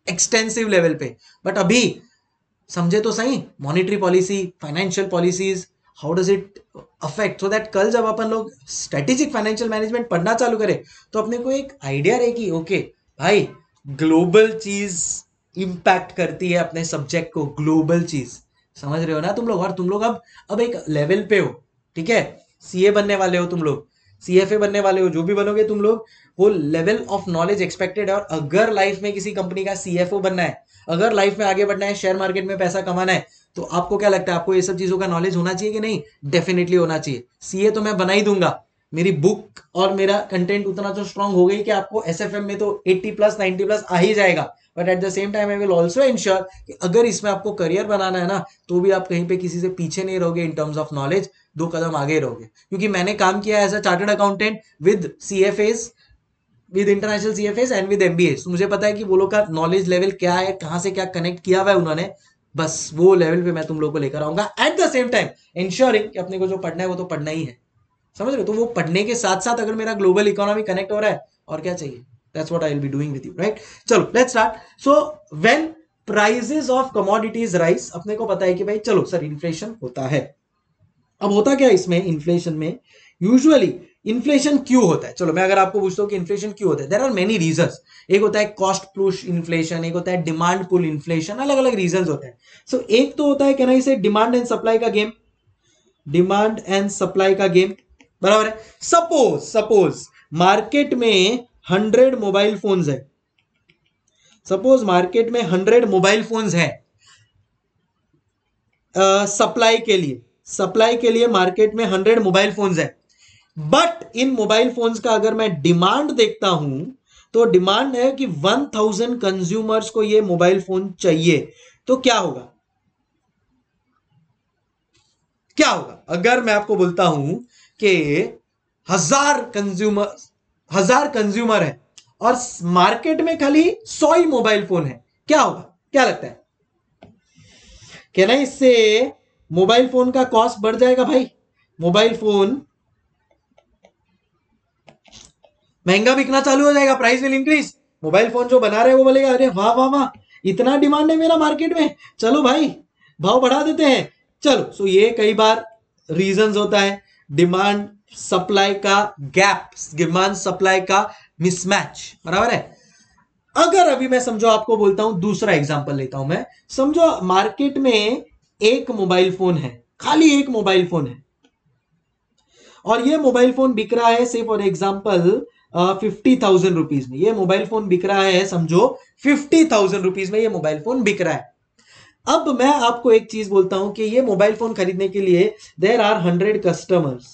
एक्सटेंसिव लेवल पे। बट अभी समझे तो सही monetary policy, financial policies, how does it affect, so that कल जब अपन लोग स्ट्रेटेजिक फाइनेंशियल मैनेजमेंट पढ़ना चालू करें तो अपने को एक आइडिया रहे कि ओके भाई ग्लोबल चीज इंपैक्ट करती है अपने सब्जेक्ट को, ग्लोबल चीज, समझ रहे हो ना तुम लोग। और तुम लोग अब अब एक लेवल पे हो, ठीक है, सीए बनने वाले हो तुम लोग, सीएफए बनने वाले हो, जो भी बनोगे तुम लोग, वो लेवल ऑफ नॉलेज एक्सपेक्टेड है। और अगर लाइफ में किसी कंपनी का सीएफओ बनना है, अगर लाइफ में आगे बढ़ना है, शेयर मार्केट में पैसा कमाना है, तो आपको क्या लगता है, आपको ये सब चीजों का नॉलेज होना चाहिए कि नहीं? डेफिनेटली होना चाहिए। सीए तो मैं बना ही दूंगा, मेरी बुक और मेरा कंटेंट उतना तो स्ट्रांग हो गई कि आपको एसएफएम में तो अस्सी प्लस नाइंटी प्लस आ ही जाएगा। But at the same time I will also ensure कि अगर इसमें आपको करियर बनाना है ना, तो भी आप कहीं पे किसी से पीछे नहीं रहोगे इन टर्म्स ऑफ नॉलेज, दो कदम आगे रहोगे। क्योंकि मैंने काम किया as a chartered accountant with CFS, with international CFS and with MBS. मुझे पता है कि वो लोग का नॉलेज लेवल क्या है, कहां से क्या कनेक्ट किया हुआ है उन्होंने। बस वो लेवल पे मैं तुम लोग को लेकर आऊंगा, at the same time ensuring कि अपने को जो पढ़ना है वो तो पढ़ना ही है, समझ रहे हो? तो वो पढ़ने के साथ साथ अगर मेरा ग्लोबल इकोनॉमी कनेक्ट हो रहा है, और क्या चाहिए? That's what I will be doing with you, right? चलो let's start. So when prices of commodities rise, अपने को पता है कि भाई चलो सर इन्फ्लेशन होता है। अब होता क्या है इसमें, इन्फ्लेशन में यूजुअली इन्फ्लेशन क्यों होता है? चलो मैं अगर आपको पूछता हूँ कि इन्फ्लेशन क्यों होता है, देयर आर मेनी रीजंस। एक होता है कॉस्ट पुश इन्फ्लेशन, एक होता है डिमांड पुल इन्फ्लेशन, अलग अलग रीजंस होते हैं। सो so, एक तो होता है कहना इसे डिमांड एंड सप्लाई का गेम, डिमांड एंड सप्लाई का गेम, बराबर है। सपोज सपोज मार्केट में हंड्रेड मोबाइल फोन्स है, सपोज मार्केट में हंड्रेड मोबाइल फोन्स है सप्लाई के लिए, सप्लाई के लिए मार्केट में हंड्रेड मोबाइल फोन्स है। बट इन मोबाइल फोन्स का अगर मैं डिमांड देखता हूं तो डिमांड है कि वन थाउजेंड कंज्यूमर्स को ये मोबाइल फोन चाहिए। तो क्या होगा, क्या होगा अगर मैं आपको बोलता हूं कि हजार कंज्यूमर हजार कंज्यूमर है और मार्केट में खाली सौ ही मोबाइल फोन है, क्या होगा? क्या लगता है? क्या ना इससे मोबाइल फोन का कॉस्ट बढ़ जाएगा भाई, मोबाइल फोन महंगा बिकना चालू हो जाएगा, price will increase. Mobile phone जो बना रहे हैं वो बोलेगा अरे वाह वाह वाह, इतना डिमांड है मेरा मार्केट में, चलो भाई भाव बढ़ा देते हैं। चलो सो ये कई बार रीजंस होता है, डिमांड सप्लाई का गैप, डिमांड सप्लाई का मिसमैच, बराबर है। अगर अभी मैं समझो आपको बोलता हूं, दूसरा एग्जांपल लेता हूं मैं, समझो मार्केट में एक मोबाइल फोन है, खाली एक मोबाइल फोन है, और ये मोबाइल फोन बिक रहा है say for example fifty thousand rupees में। ये मोबाइल फोन बिक रहा है समझो फिफ्टी थाउजेंड रुपीज में ये मोबाइल फोन बिक रहा है। अब मैं आपको एक चीज बोलता हूं कि ये मोबाइल फोन खरीदने के लिए there are hundred customers,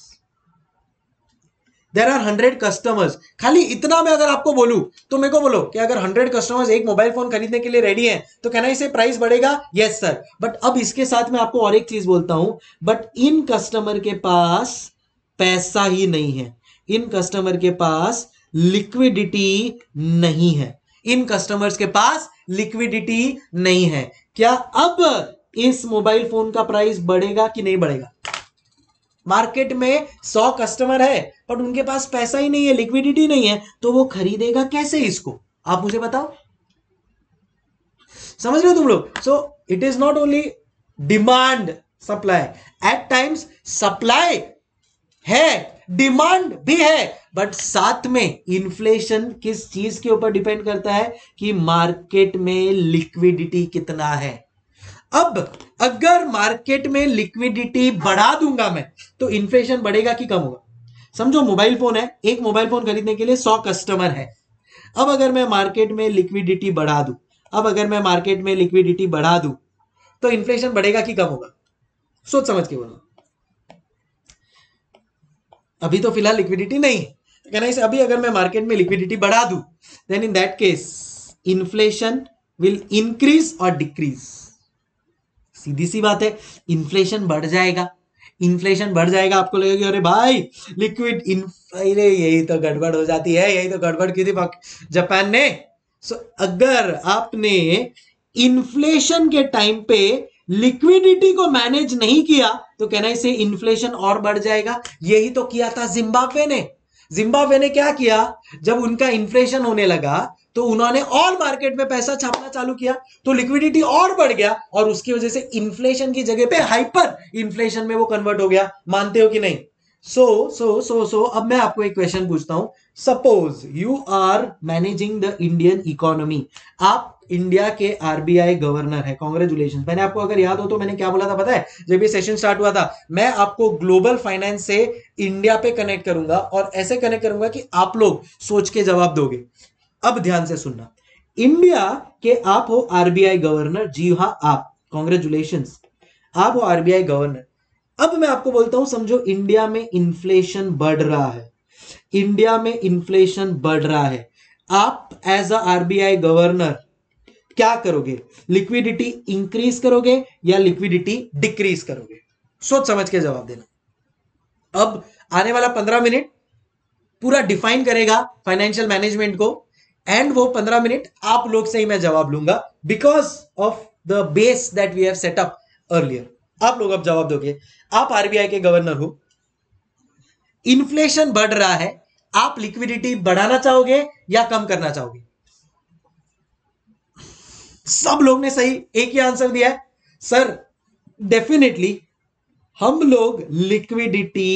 there are hundred customers. खाली इतना मैं अगर आपको बोलूं तो मेरे को बोलो कि अगर हंड्रेड कस्टमर्स एक मोबाइल फोन खरीदने के लिए रेडी हैं तो कहना इसे प्राइस बढ़ेगा? Yes sir. बट अब इसके साथ मैं आपको और एक चीज बोलता हूं, बट इन कस्टमर के पास पैसा ही नहीं है, इन कस्टमर के पास लिक्विडिटी नहीं है, इन कस्टमर्स के पास लिक्विडिटी नहीं है। क्या अब इस मोबाइल फोन का प्राइस बढ़ेगा कि नहीं बढ़ेगा? मार्केट में सौ कस्टमर है बट उनके पास पैसा ही नहीं है, लिक्विडिटी नहीं है, तो वो खरीदेगा कैसे इसको? आप मुझे बताओ, समझ रहे हो तुम लोग? So it is not only demand supply, at times supply है, डिमांड भी है, बट साथ में इन्फ्लेशन किस चीज के ऊपर डिपेंड करता है कि मार्केट में लिक्विडिटी कितना है। अब अगर मार्केट में लिक्विडिटी बढ़ा दूंगा मैं तो इन्फ्लेशन बढ़ेगा कि कम होगा? समझो मोबाइल फोन है, एक मोबाइल फोन खरीदने के लिए सौ कस्टमर है। अब अगर मैं मार्केट में लिक्विडिटी बढ़ा दूं, अब अगर मैं मार्केट में लिक्विडिटी बढ़ा दूं तो इन्फ्लेशन बढ़ेगा कि कम होगा? सोच समझ के बोलो। अभी तो फिलहाल लिक्विडिटी नहीं है, तो कहना इसे अभी अगर मैं मार्केट में लिक्विडिटी बढ़ा दूं then in that case inflation will increase और डिक्रीज। सीधी सी बात है, इन्फ्लेशन बढ़ जाएगा, इन्फ्लेशन बढ़ जाएगा, आपको लगेगा अरे भाई लिक्विड इन, अरे यही तो गड़बड़ हो जाती है, यही तो गड़बड़ की थी जापान ने। सो so, अगर आपने इन्फ्लेशन के टाइम पे लिक्विडिटी को मैनेज नहीं किया तो कहना इसे इन्फ्लेशन और बढ़ जाएगा। यही तो किया था जिम्बाब्वे ने। जिम्बाब्वे ने क्या किया, जब उनका इन्फ्लेशन होने लगा तो उन्होंने और मार्केट में पैसा छापना चालू किया, तो लिक्विडिटी और बढ़ गया और उसकी वजह से इन्फ्लेशन की जगह पे हाइपर इन्फ्लेशन में वो कन्वर्ट हो गया। मानते हो कि नहीं? सो सो सो सो अब मैं आपको एक क्वेश्चन पूछता हूं। Suppose you are managing the Indian economy, आप इंडिया के आरबीआई गवर्नर है। कॉन्ग्रेचुलेशन। मैंने आपको अगर याद हो तो मैंने क्या बोला था पता है? जब ये सेशन स्टार्ट हुआ था, मैं आपको ग्लोबल फाइनेंस से इंडिया पे कनेक्ट करूंगा और ऐसे कनेक्ट करूंगा कि आप लोग सोच के जवाब दोगे। अब ध्यान से सुनना, इंडिया के आप हो आरबीआई गवर्नर। जी हां, आप, कॉन्ग्रेचुलेशन, आप हो आरबीआई गवर्नर। अब मैं आपको बोलता हूं, समझो इंडिया में इन्फ्लेशन बढ़ रहा है, इंडिया में इन्फ्लेशन बढ़ रहा है। आप एज अ आरबीआई गवर्नर क्या करोगे? लिक्विडिटी इंक्रीज करोगे या लिक्विडिटी डिक्रीज करोगे? सोच समझ के जवाब देना। अब आने वाला पंद्रह मिनट पूरा डिफाइन करेगा फाइनेंशियल मैनेजमेंट को, एंड वो पंद्रह मिनट आप लोग से ही मैं जवाब लूंगा because of the base that we have set up earlier. आप लोग अब जवाब दोगे। आप आरबीआई के गवर्नर हो, इन्फ्लेशन बढ़ रहा है, आप लिक्विडिटी बढ़ाना चाहोगे या कम करना चाहोगे? सब लोग ने सही एक ही आंसर दिया है, सर डेफिनेटली हम लोग लिक्विडिटी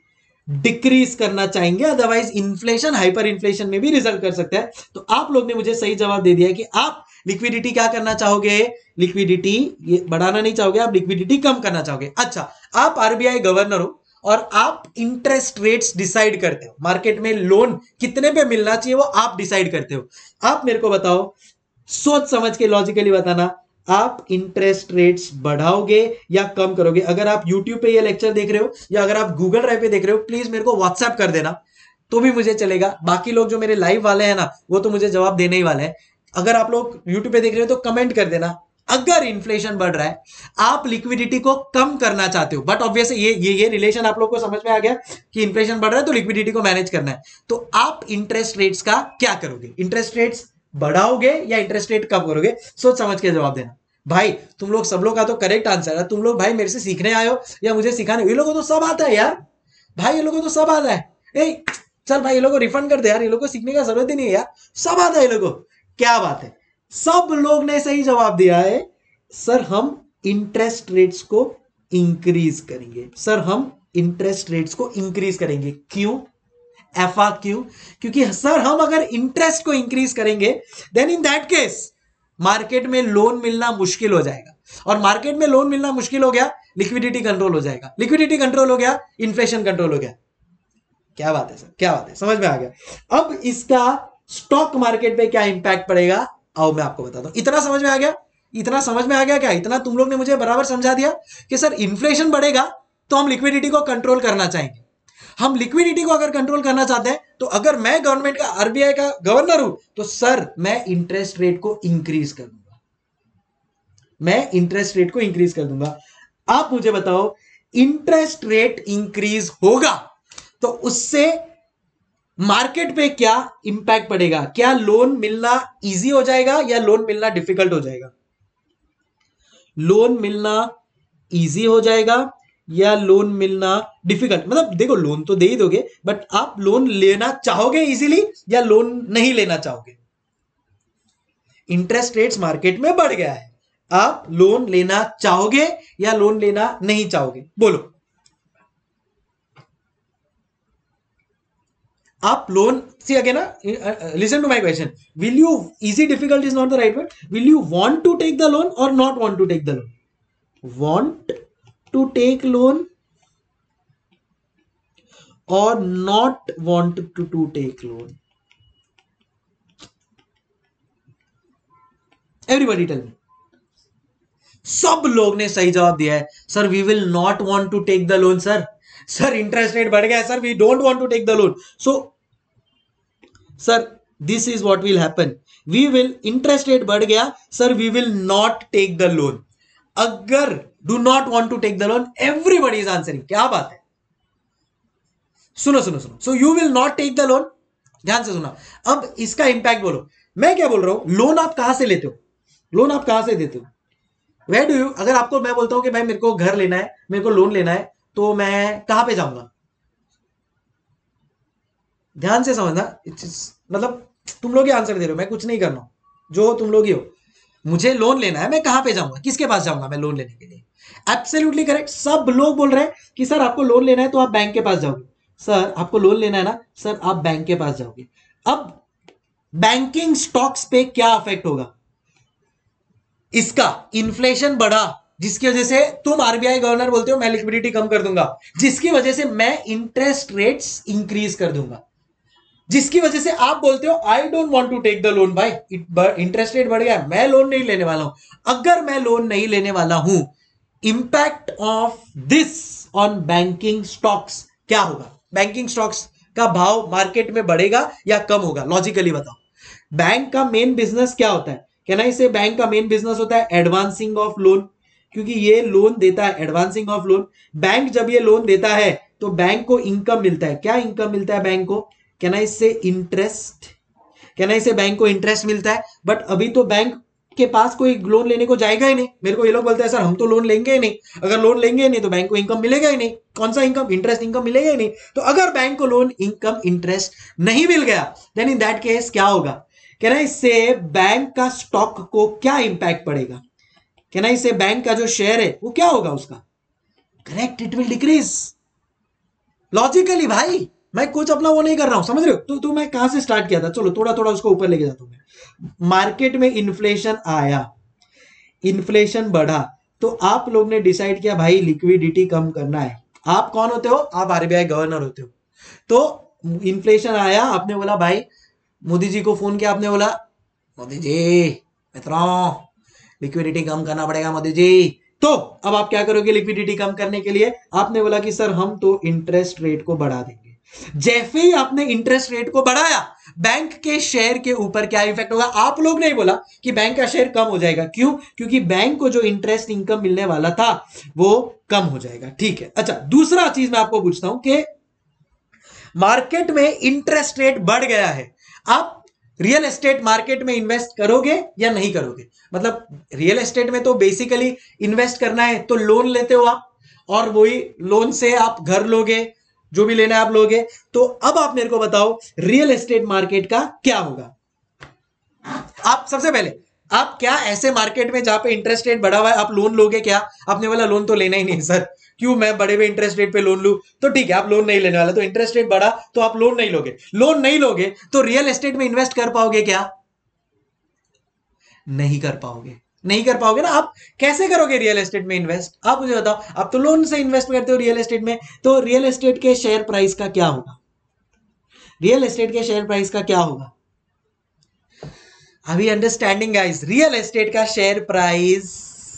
डिक्रीज करना चाहेंगे, अदरवाइज इन्फ्लेशन हाइपर इन्फ्लेशन में भी रिजल्ट कर सकता है। तो आप लोग ने मुझे सही जवाब दे दिया कि आप लिक्विडिटी क्या करना चाहोगे? लिक्विडिटी ये बढ़ाना नहीं चाहोगे, आप लिक्विडिटी कम करना चाहोगे। अच्छा, आप आरबीआई गवर्नर हो और आप इंटरेस्ट रेट्स डिसाइड करते हो, मार्केट में लोन कितने पे मिलना चाहिए वो आप डिसाइड करते हो। आप मेरे को बताओ, सोच समझ के लॉजिकली बताना, आप इंटरेस्ट रेट्स बढ़ाओगे या कम करोगे? अगर आप यूट्यूब पे ये लेक्चर देख रहे हो या अगर आप गूगल ड्राइव पे देख रहे हो, प्लीज मेरे को व्हाट्सएप कर देना तो भी मुझे चलेगा। बाकी लोग जो मेरे लाइव वाले हैं ना, वो तो मुझे जवाब देने ही वाले हैं। अगर आप लोग यूट्यूब पे देख रहे हो तो कमेंट कर देना। अगर इन्फ्लेशन बढ़ रहा है, आप लिक्विडिटी को कम करना चाहते हो, बट ऑब्वियसली ये ये ये रिलेशन आप लोग को समझ में आ गया कि इन्फ्लेशन बढ़ रहा है तो लिक्विडिटी को मैनेज करना है, तो आप इंटरेस्ट रेट्स का क्या करोगे? इंटरेस्ट रेट्स बढ़ाओगे या इंटरेस्ट रेट कम करोगे? सोच समझ के जवाब देना। भाई तुम लोग सब लोग का तो करेक्ट आंसर है। तुम लोग भाई मेरे से सीखने आए हो या मुझे सिखाने? ये लोगों को तो सब आता है यार, भाई ये लोगों को तो सब आता है। ए, चल भाई ये लोगों को रिफंड कर दे यार, ये लोगों को सीखने का जरूरत ही नहीं है यार, सब आता है ये लोगों को। क्या बात है, सब लोग ने सही जवाब दिया है। सर हम इंटरेस्ट रेट्स को इंक्रीज करेंगे, सर हम इंटरेस्ट रेट्स को इंक्रीज करेंगे। क्यों? एफा क्यों? क्योंकि सर हम अगर इंटरेस्ट को इंक्रीज करेंगे then in that case market में लोन मिलना मुश्किल हो जाएगा, और मार्केट में लोन मिलना मुश्किल हो गया, लिक्विडिटी कंट्रोल हो जाएगा, लिक्विडिटी कंट्रोल हो गया, इन्फ्लेशन कंट्रोल हो गया। क्या बात है सर, क्या बात है, समझ में आ गया। अब इसका स्टॉक मार्केट पे क्या इंपैक्ट पड़ेगा, आओ मैं आपको बताता हूं। इतना समझ में आ गया? इतना समझ में आ गया क्या? इतना तुम लोग ने मुझे बराबर समझा दिया कि सर इन्फ्लेशन बढ़ेगा तो हम लिक्विडिटी को कंट्रोल करना चाहेंगे। हम लिक्विडिटी को अगर कंट्रोल करना चाहते हैं तो अगर मैं गवर्नमेंट का आरबीआई का गवर्नर हूं तो सर मैं इंटरेस्ट रेट को इंक्रीज कर दूंगा, मैं इंटरेस्ट रेट को इंक्रीज कर दूंगा। आप मुझे बताओ, इंटरेस्ट रेट इंक्रीज होगा तो उससे मार्केट पे क्या इंपैक्ट पड़ेगा? क्या लोन मिलना इजी हो जाएगा या लोन मिलना डिफिकल्ट हो जाएगा? लोन मिलना इजी हो जाएगा या लोन मिलना डिफिकल्ट? मतलब देखो लोन तो दे ही दोगे, बट आप लोन लेना चाहोगे इजीली या लोन नहीं लेना चाहोगे? इंटरेस्ट रेट्स मार्केट में बढ़ गया है, आप लोन लेना चाहोगे या लोन लेना नहीं चाहोगे? बोलो। आप लोन सी अगेन ना, listen to my question, will you, easy difficult is not the right word, will you want to take the loan और not want to take the loan? Want to take loan और not want to to take loan? Everybody tell me. सब लोग ने सही जवाब दिया है, sir we will not want to take the loan. Sir sir interest rate बढ़ गया है sir, we don't want to take the loan. So sir this is what will happen, we will, interest rate बढ़ गया sir, we will not take the loan. अगर do not want to take the loan, everybody is answering. क्या बात है, सुनो सुनो सुनो। So you will not take the loan, ध्यान से सुना। अब इसका इंपैक्ट बोलो। मैं क्या बोल रहा हूं, लोन आप कहां से लेते हो? लोन आप कहां से देते हो? वेयर डू यू, अगर आपको मैं बोलता हूं कि भाई मेरे को घर लेना है, मेरे को लोन लेना है, तो मैं कहां पे जाऊंगा? ध्यान से समझना, मतलब तुम लोग ही आंसर दे रहे हो, मैं कुछ नहीं कर रहा हूं, जो तुम लोग ही हो। मुझे लोन लेना है, मैं कहां पे जाऊंगा, किसके पास जाऊंगा मैं लोन लेने के लिए? Absolutely correct. सब लोग बोल रहे हैं कि सर आपको लोन लेना है तो आप बैंक के पास जाओगे, सर आपको लोन लेना है ना, सर आप बैंक के पास जाओगे। अब बैंकिंग स्टॉक्स पे क्या इफेक्ट होगा इसका? इन्फ्लेशन बढ़ा, जिसकी वजह से तुम आरबीआई गवर्नर बोलते हो मैं लिक्विडिटी कम कर दूंगा, जिसकी वजह से मैं इंटरेस्ट रेट्स इंक्रीज कर दूंगा, जिसकी वजह से आप बोलते हो I don't want to take the loan भाई, इंटरेस्ट रेट बढ़ गया, मैं लोन नहीं लेने वाला हूं। अगर मैं लोन नहीं लेने वाला हूं, impact of this on banking stocks क्या होगा? बैंकिंग स्टॉक्स का भाव मार्केट में बढ़ेगा या कम होगा? लॉजिकली बताओ। बैंक का मेन बिजनेस क्या होता है? कहना इसे बैंक का मेन बिजनेस होता है एडवांसिंग ऑफ लोन, क्योंकि ये लोन देता है एडवांसिंग ऑफ लोन। बैंक जब ये लोन देता है तो बैंक को इनकम मिलता है। क्या इनकम मिलता है बैंक को? कहना इससे इंटरेस्ट, कहना इसे बैंक को इंटरेस्ट मिलता है। बट अभी तो बैंक के पास कोई लोन लेने को जाएगा ही नहीं। मेरे को ये लोग बोलते हैं सर हम तो लोन लेंगे ही नहीं, अगर लोन लेंगे ही नहीं तो बैंक को इनकम मिलेगा ही नहीं। कौन सा इनकम? इंटरेस्ट इनकम मिलेगा ही नहीं। तो अगर बैंक को लोन इनकम इंटरेस्ट नहीं मिल गया, देन इन दैट केस क्या होगा? कहना इससे बैंक का स्टॉक को क्या इंपैक्ट पड़ेगा? कहना इससे बैंक का जो शेयर है वो क्या होगा उसका? Correct, it will decrease. Logically भाई, मैं कुछ अपना वो नहीं कर रहा हूं, समझ रहे हो? तो, तो मैं कहां से स्टार्ट किया था, चलो थोड़ा थोड़ा उसको ऊपर लेके जाता हूं मैं। मार्केट में इन्फ्लेशन आया, इन्फ्लेशन बढ़ा, तो आप लोग ने डिसाइड किया भाई लिक्विडिटी कम करना है। आप कौन होते हो? आप आरबीआई गवर्नर होते हो। तो इन्फ्लेशन आया, आपने बोला भाई, मोदी जी को फोन किया, आपने बोला मोदी जी मित्रों लिक्विडिटी कम करना पड़ेगा मोदी जी। तो अब आप क्या करोगे लिक्विडिटी कम करने के लिए? आपने बोला कि सर हम तो इंटरेस्ट रेट को बढ़ा देंगे। जैसे ही आपने इंटरेस्ट रेट को बढ़ाया, बैंक के शेयर के ऊपर क्या इफेक्ट होगा? आप लोग ने बोला कि बैंक का शेयर कम हो जाएगा। क्यों? क्योंकि बैंक को जो इंटरेस्ट इनकम मिलने वाला था वो कम हो जाएगा। ठीक है, अच्छा दूसरा चीज मैं आपको पूछता हूं कि मार्केट में इंटरेस्ट रेट बढ़ गया है, आप रियल एस्टेट मार्केट में इन्वेस्ट करोगे या नहीं करोगे? मतलब रियल एस्टेट में तो बेसिकली इन्वेस्ट करना है तो लोन लेते हो आप, और वही लोन से आप घर लोगे, जो भी लेना है आप लोगे। तो अब आप मेरे को बताओ रियल एस्टेट मार्केट का क्या होगा? आप सबसे पहले आप क्या ऐसे मार्केट में जहां पे इंटरेस्ट रेट बढ़ा हुआ है आप लोन लोगे क्या? आपने बोला लोन तो लेना ही नहीं सर, क्यों मैं बड़े हुए इंटरेस्ट रेट पे लोन लूं? तो ठीक है आप लोन नहीं लेने वाले, तो इंटरेस्ट रेट बढ़ा तो आप लोन नहीं लोगे। लोन नहीं लोगे तो रियल एस्टेट में इन्वेस्ट कर पाओगे क्या? नहीं कर पाओगे, नहीं कर पाओगे ना। आप कैसे करोगे रियल एस्टेट में इन्वेस्ट? आप मुझे बताओ, आप तो लोन से इन्वेस्ट करते हो रियल एस्टेट में, तो रियल एस्टेट के शेयर प्राइस का क्या होगा? रियल एस्टेट के शेयर प्राइस का क्या होगा? अभी अंडरस्टैंडिंग गाइस, रियल एस्टेट का शेयर प्राइस,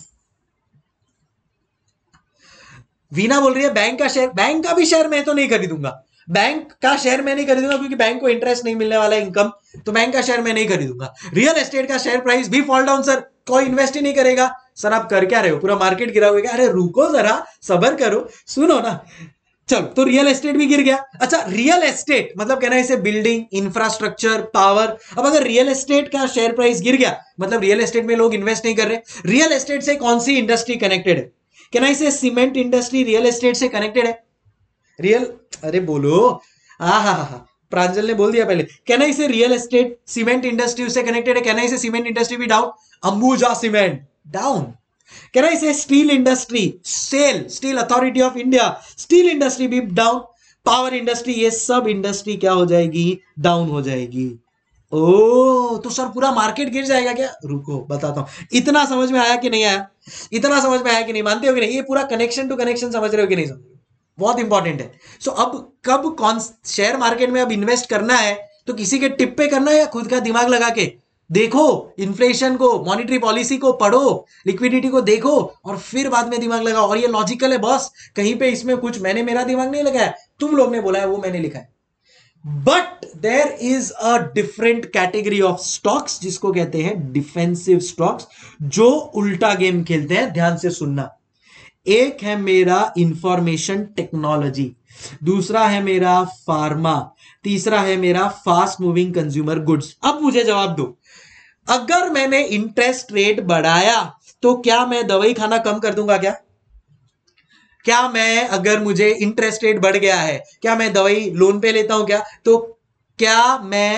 वीना बोल रही है बैंक का शेयर, बैंक का भी शेयर मैं तो नहीं खरीदूंगा। बैंक का शेयर मैं नहीं खरीदूंगा क्योंकि बैंक को इंटरेस्ट नहीं मिलने वाला इनकम, तो बैंक का शेयर मैं नहीं खरीदूंगा। रियल एस्टेट का शेयर प्राइस भी फॉल डाउन सर, कोई इन्वेस्ट ही नहीं करेगा। सर आप कर क्या रहे हो, पूरा मार्केट गिरा हुआ है। अरे रुको जरा, सबर करो, सुनो ना। चलो, तो रियल एस्टेट भी गिर गया। अच्छा, रियल एस्टेट मतलब कहना है इसे बिल्डिंग, इंफ्रास्ट्रक्चर, पावर। अब अगर रियल एस्टेट का शेयर प्राइस गिर गया मतलब रियल एस्टेट में लोग इन्वेस्ट नहीं कर रहे। रियल एस्टेट से कौन सी इंडस्ट्री कनेक्टेड है? कहना इसे सीमेंट इंडस्ट्री रियल एस्टेट से कनेक्टेड है। रियल, अरे बोलो, हा हा हा, प्रांजल ने बोल दिया पहले। कहना इसे रियल एस्टेट सीमेंट इंडस्ट्री से कनेक्टेड है। कहना इसे सीमेंट इंडस्ट्री भी डाउन, अंबुजा सीमेंट डाउन। कहना इसे steel industry, SAIL Steel Authority of India, steel industry भी डाउन, पावर इंडस्ट्री, ये सब इंडस्ट्री क्या हो जाएगी? डाउन हो जाएगी। ओ तो सर पूरा मार्केट गिर जाएगा क्या? रुको बताता हूं। इतना समझ में आया कि नहीं आया? इतना समझ में आया कि नहीं? मानते हो कि नहीं? ये पूरा कनेक्शन टू कनेक्शन समझ रहे हो कि नहीं समझ रहे हो? बहुत इंपॉर्टेंट है। सो अब कब कौन शेयर मार्केट में अब इन्वेस्ट करना है तो किसी के टिप पे करना है या खुद का दिमाग लगा के? देखो इन्फ्लेशन को, मॉनिटरी पॉलिसी को पढ़ो, लिक्विडिटी को देखो, और फिर बाद में दिमाग लगाओ। और ये लॉजिकल है बॉस, कहीं पे इसमें कुछ मैंने मेरा दिमाग नहीं लगाया, तुम लोग ने बोला है वो मैंने लिखा है। But there is a different category of stocks जिसको कहते हैं डिफेंसिव स्टॉक्स, जो उल्टा गेम खेलते हैं। ध्यान से सुनना, एक है मेरा इंफॉर्मेशन टेक्नोलॉजी, दूसरा है मेरा फार्मा, तीसरा है मेरा फास्ट मूविंग कंज्यूमर गुड्स। अब मुझे जवाब दो, अगर मैंने इंटरेस्ट रेट बढ़ाया तो क्या मैं दवाई खाना कम कर दूंगा क्या? क्या मैं, अगर मुझे इंटरेस्ट रेट बढ़ गया है, क्या मैं दवाई लोन पे लेता हूं क्या? तो क्या मैं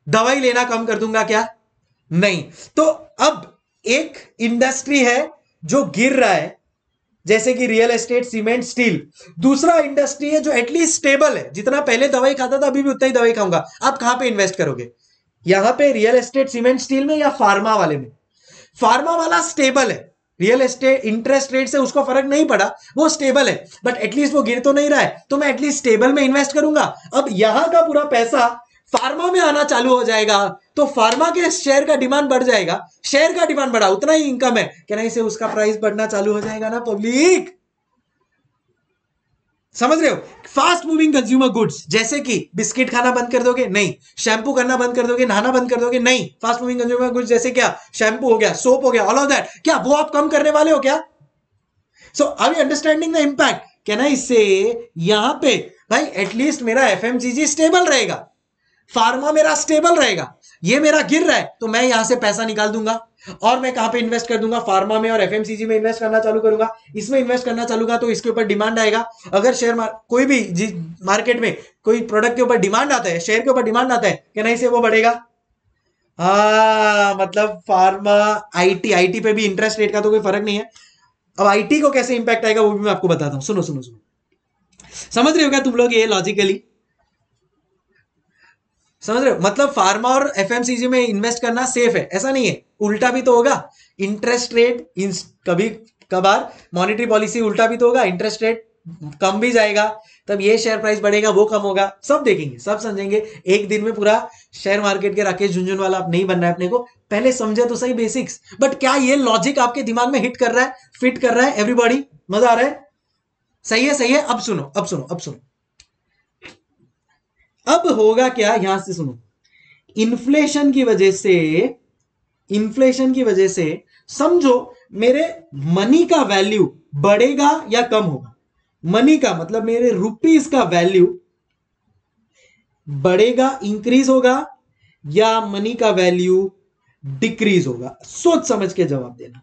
दवाई लेना कम कर दूंगा क्या? नहीं। तो अब एक इंडस्ट्री है जो गिर रहा है, जैसे कि रियल एस्टेट, सीमेंट, स्टील। दूसरा इंडस्ट्री है जो एटलीस्ट स्टेबल है, जितना पहले दवाई खाता था अभी भी उतना ही दवाई खाऊंगा। आप कहां पे इन्वेस्ट करोगे? यहां पे रियल एस्टेट, सीमेंट, स्टील में, या फार्मा वाले में? फार्मा वाला स्टेबल है, रियल एस्टेट इंटरेस्ट रेट से उसको फर्क नहीं पड़ा, वो स्टेबल है, बट एटलीस्ट वो गिर तो नहीं रहा है, तो मैं एटलीस्ट स्टेबल में इन्वेस्ट करूंगा। अब यहां का पूरा पैसा फार्मा में आना चालू हो जाएगा, तो फार्मा के शेयर का डिमांड बढ़ जाएगा, शेयर का डिमांड बढ़ा उतना ही इनकम है, क्या नहीं से उसका प्राइस बढ़ना चालू हो जाएगा ना पब्लिक? समझ रहे हो? फास्ट मूविंग कंज्यूमर गुड्स, जैसे कि बिस्किट खाना बंद कर दोगे? नहीं। शैम्पू करना बंद कर दोगे? नहाना बंद कर दोगे? नहीं। फास्ट मूविंग कंज्यूमर गुड्स जैसे क्या? शैम्पू हो गया, सोप हो गया, ऑल ऑफ दैट, क्या वो आप कम करने वाले हो क्या? So are you understanding the impact? कहना इससे यहां पे भाई एटलीस्ट मेरा एफएमसीजी स्टेबल रहेगा, फार्मा मेरा स्टेबल रहेगा, ये मेरा गिर रहा है तो मैं यहां से पैसा निकाल दूंगा और मैं कहां पे इन्वेस्ट कर दूंगा? फार्मा में और एफएमसीजी में इन्वेस्ट करना चालू करूंगा। इसमें इन्वेस्ट करना चालू करूंगा तो इसके ऊपर डिमांड आएगा। अगर शेयर कोई भी मार्केट में कोई प्रोडक्ट के ऊपर डिमांड आता है, शेयर के ऊपर डिमांड आता है, क्या नहीं से वो बढ़ेगा? हाँ, मतलब फार्मा, आईटी, आईटी पे भी इंटरेस्ट रेट का तो कोई फर्क नहीं है। अब आईटी को कैसे इंपैक्ट आएगा वो भी मैं आपको बताता हूं। सुनो सुनो सुनो, समझ रहे हो क्या तुम लोग ये लॉजिकली? समझ रहे हो? मतलब फार्मा और एफएमसीजी में इन्वेस्ट करना सेफ है, ऐसा नहीं है, उल्टा भी तो होगा। इंटरेस्ट रेट कभी कभार मॉनेटरी पॉलिसी उल्टा भी तो होगा, इंटरेस्ट रेट कम भी जाएगा, तब ये शेयर प्राइस बढ़ेगा, वो कम होगा, सब देखेंगे, सब समझेंगे। एक दिन में पूरा शेयर मार्केट के राकेश झुनझुनवाला नहीं बनना है अपने को, पहले समझे तो सही बेसिक्स। बट क्या ये लॉजिक आपके दिमाग में हिट कर रहा है, फिट कर रहा है? एवरीबॉडी मजा आ रहा है? सही है, सही है। अब सुनो, अब सुनो, अब सुनो, अब होगा क्या, यहां से सुनो। इन्फ्लेशन की वजह से, इन्फ्लेशन की वजह से समझो मेरे मनी का वैल्यू बढ़ेगा या कम होगा? मनी का मतलब मेरे रुपीस का वैल्यू बढ़ेगा, इंक्रीज होगा, या मनी का वैल्यू डिक्रीज होगा? सोच समझ के जवाब देना।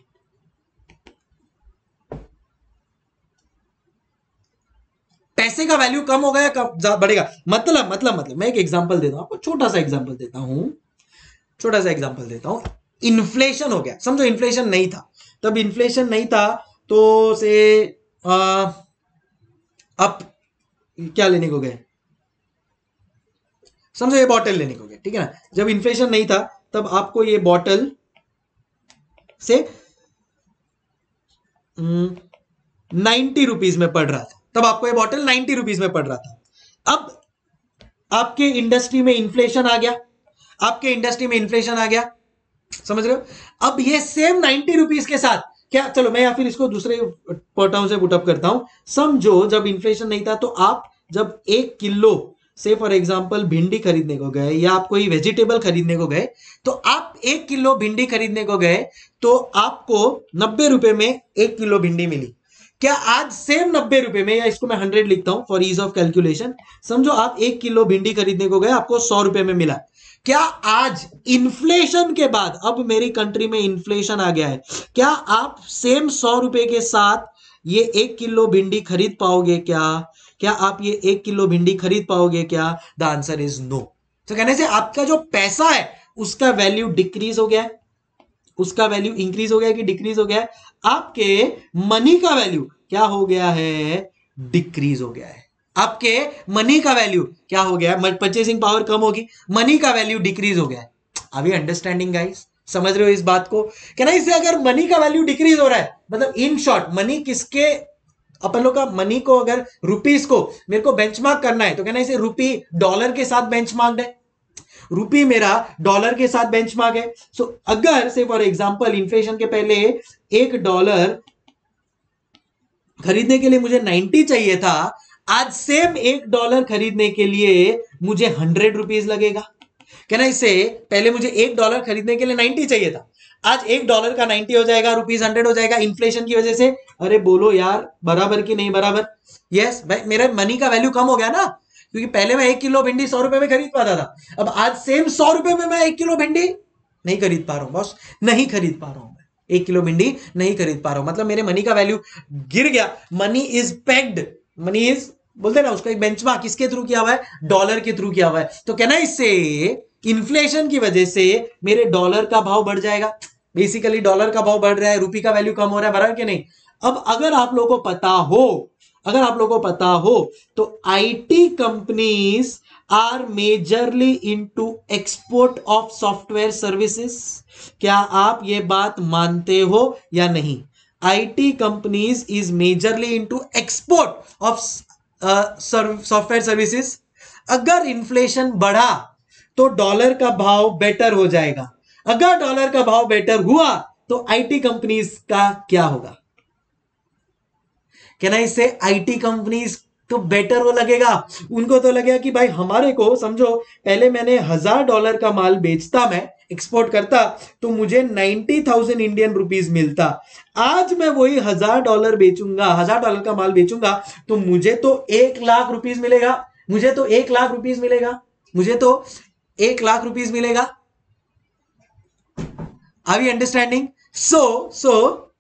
पैसे का वैल्यू कम होगा या कम बढ़ेगा? मतलब मतलब मतलब मैं एक एग्जांपल देता हूं आपको, छोटा सा एग्जांपल देता हूं, छोटा सा एग्जांपल देता हूं। इन्फ्लेशन हो गया, समझो इन्फ्लेशन नहीं था, तब इन्फ्लेशन नहीं था तो से आ, आप क्या लेने को गए? समझो ये बॉटल लेने को गए, ठीक है ना? जब इन्फ्लेशन नहीं था तब आपको ये बॉटल से नाइन्टी रुपीज में पड़ रहा था, तब आपको ये बॉटल नाइन्टी रुपीज में पड़ रहा था। अब आपके इंडस्ट्री में इन्फ्लेशन आ गया, आपके इंडस्ट्री में इन्फ्लेशन आ गया, समझ रहे हो? अब ये सेम नाइन्टी रुपीज के साथ क्या, चलो मैं या फिर इसको दूसरे पॉइंट से पुटअप करता हूं। समझो जब इन्फ्लेशन नहीं था तो आप जब एक किलो से फॉर एग्जांपल भिंडी खरीदने को गए या आप कोई वेजिटेबल खरीदने को गए, तो आप एक किलो भिंडी खरीदने को गए तो आपको नब्बे रुपए में एक किलो भिंडी मिली। क्या आज सेम नब्बे रुपए में, या इसको मैं हंड्रेड लिखता हूं फॉर ईज ऑफ कैलकुलेशन, समझो आप एक किलो भिंडी खरीदने को गए, आपको सौ रुपए में मिला। क्या आज इन्फ्लेशन के बाद, अब मेरी कंट्री में इन्फ्लेशन आ गया है, क्या आप सेम सौ रुपए के साथ ये एक किलो भिंडी खरीद पाओगे क्या? क्या आप ये एक किलो भिंडी खरीद पाओगे क्या? The answer is no. तो कहने से आपका जो पैसा है उसका वैल्यू डिक्रीज हो गया है, उसका वैल्यू इंक्रीज हो गया कि डिक्रीज हो गया है? आपके मनी का वैल्यू क्या हो गया है? डिक्रीज हो गया है। आपके मनी का वैल्यू क्या हो गया है? परचेसिंग पावर कम होगी, मनी का वैल्यू डिक्रीज हो गया है। Are you understanding guys? समझ रहे हो इस बात को? क्या ना, इससे अगर मनी का वैल्यू डिक्रीज हो रहा है, मतलब इन शॉर्ट मनी किसके, अपन लोग का मनी को, अगर रुपीस को मेरे को बेंचमार्क करना है तो कहना इसे रुपी डॉलर के साथ बेंचमार्क है, रुपी मेरा डॉलर के साथ बेंचमार्क है। सो so, अगर से फॉर एग्जांपल इन्फ्लेशन के पहले एक डॉलर खरीदने के लिए मुझे नाइन्टी चाहिए था, आज सेम एक डॉलर खरीदने के लिए मुझे हंड्रेड रुपीज लगेगा। कहना इससे पहले मुझे एक डॉलर खरीदने के लिए नाइन्टी चाहिए था, आज एक डॉलर का नाइन्टी हो जाएगा, रुपीज हंड्रेड हो जाएगा इन्फ्लेशन की वजह से। अरे बोलो यार, बराबर की नहीं बराबर? यस भाई, मेरा मनी का वैल्यू कम हो गया ना, क्योंकि पहले मैं एक किलो भिंडी सौ रुपए में खरीद पाता था, अब आज सेम सौ रुपए में मैं एक किलो भिंडी नहीं खरीद पा रहा हूं बॉस, नहीं खरीद पा रहा हूं मैं एक किलो भिंडी नहीं खरीद पा रहा हूं, मतलब मेरे मनी का वैल्यू गिर गया। Money is pegged, money is बोलते ना उसका एक बेंचमार्क किसके थ्रू किया हुआ है? डॉलर के थ्रू किया हुआ है। तो कहना इससे इन्फ्लेशन की वजह से मेरे डॉलर का भाव बढ़ जाएगा, बेसिकली डॉलर का भाव बढ़ रहा है, रुपी का वैल्यू कम हो रहा है, बराबर कि नहीं। अब अगर आप लोगों को पता हो अगर आप लोगों को पता हो तो IT companies are majorly into export of software services. क्या आप ये बात मानते हो या नहीं? IT companies is majorly into export of software services. अगर इन्फ्लेशन बढ़ा तो डॉलर का भाव बेटर हो जाएगा, अगर डॉलर का भाव बेटर हुआ तो आईटी कंपनीज का क्या होगा? कहना इससे आईटी कंपनीज तो बेटर वो लगेगा, उनको तो लगेगा कि भाई हमारे को समझो, पहले मैंने हजार डॉलर का माल बेचता, मैं एक्सपोर्ट करता तो मुझे नाइन्टी थाउजेंड इंडियन रुपीज मिलता। आज मैं वही हजार डॉलर बेचूंगा, हजार डॉलर का माल बेचूंगा तो मुझे तो एक लाख रुपीज मिलेगा, मुझे तो एक लाख रुपीज मिलेगा, मुझे तो एक लाख रुपीज मिलेगा। Are we understanding? So so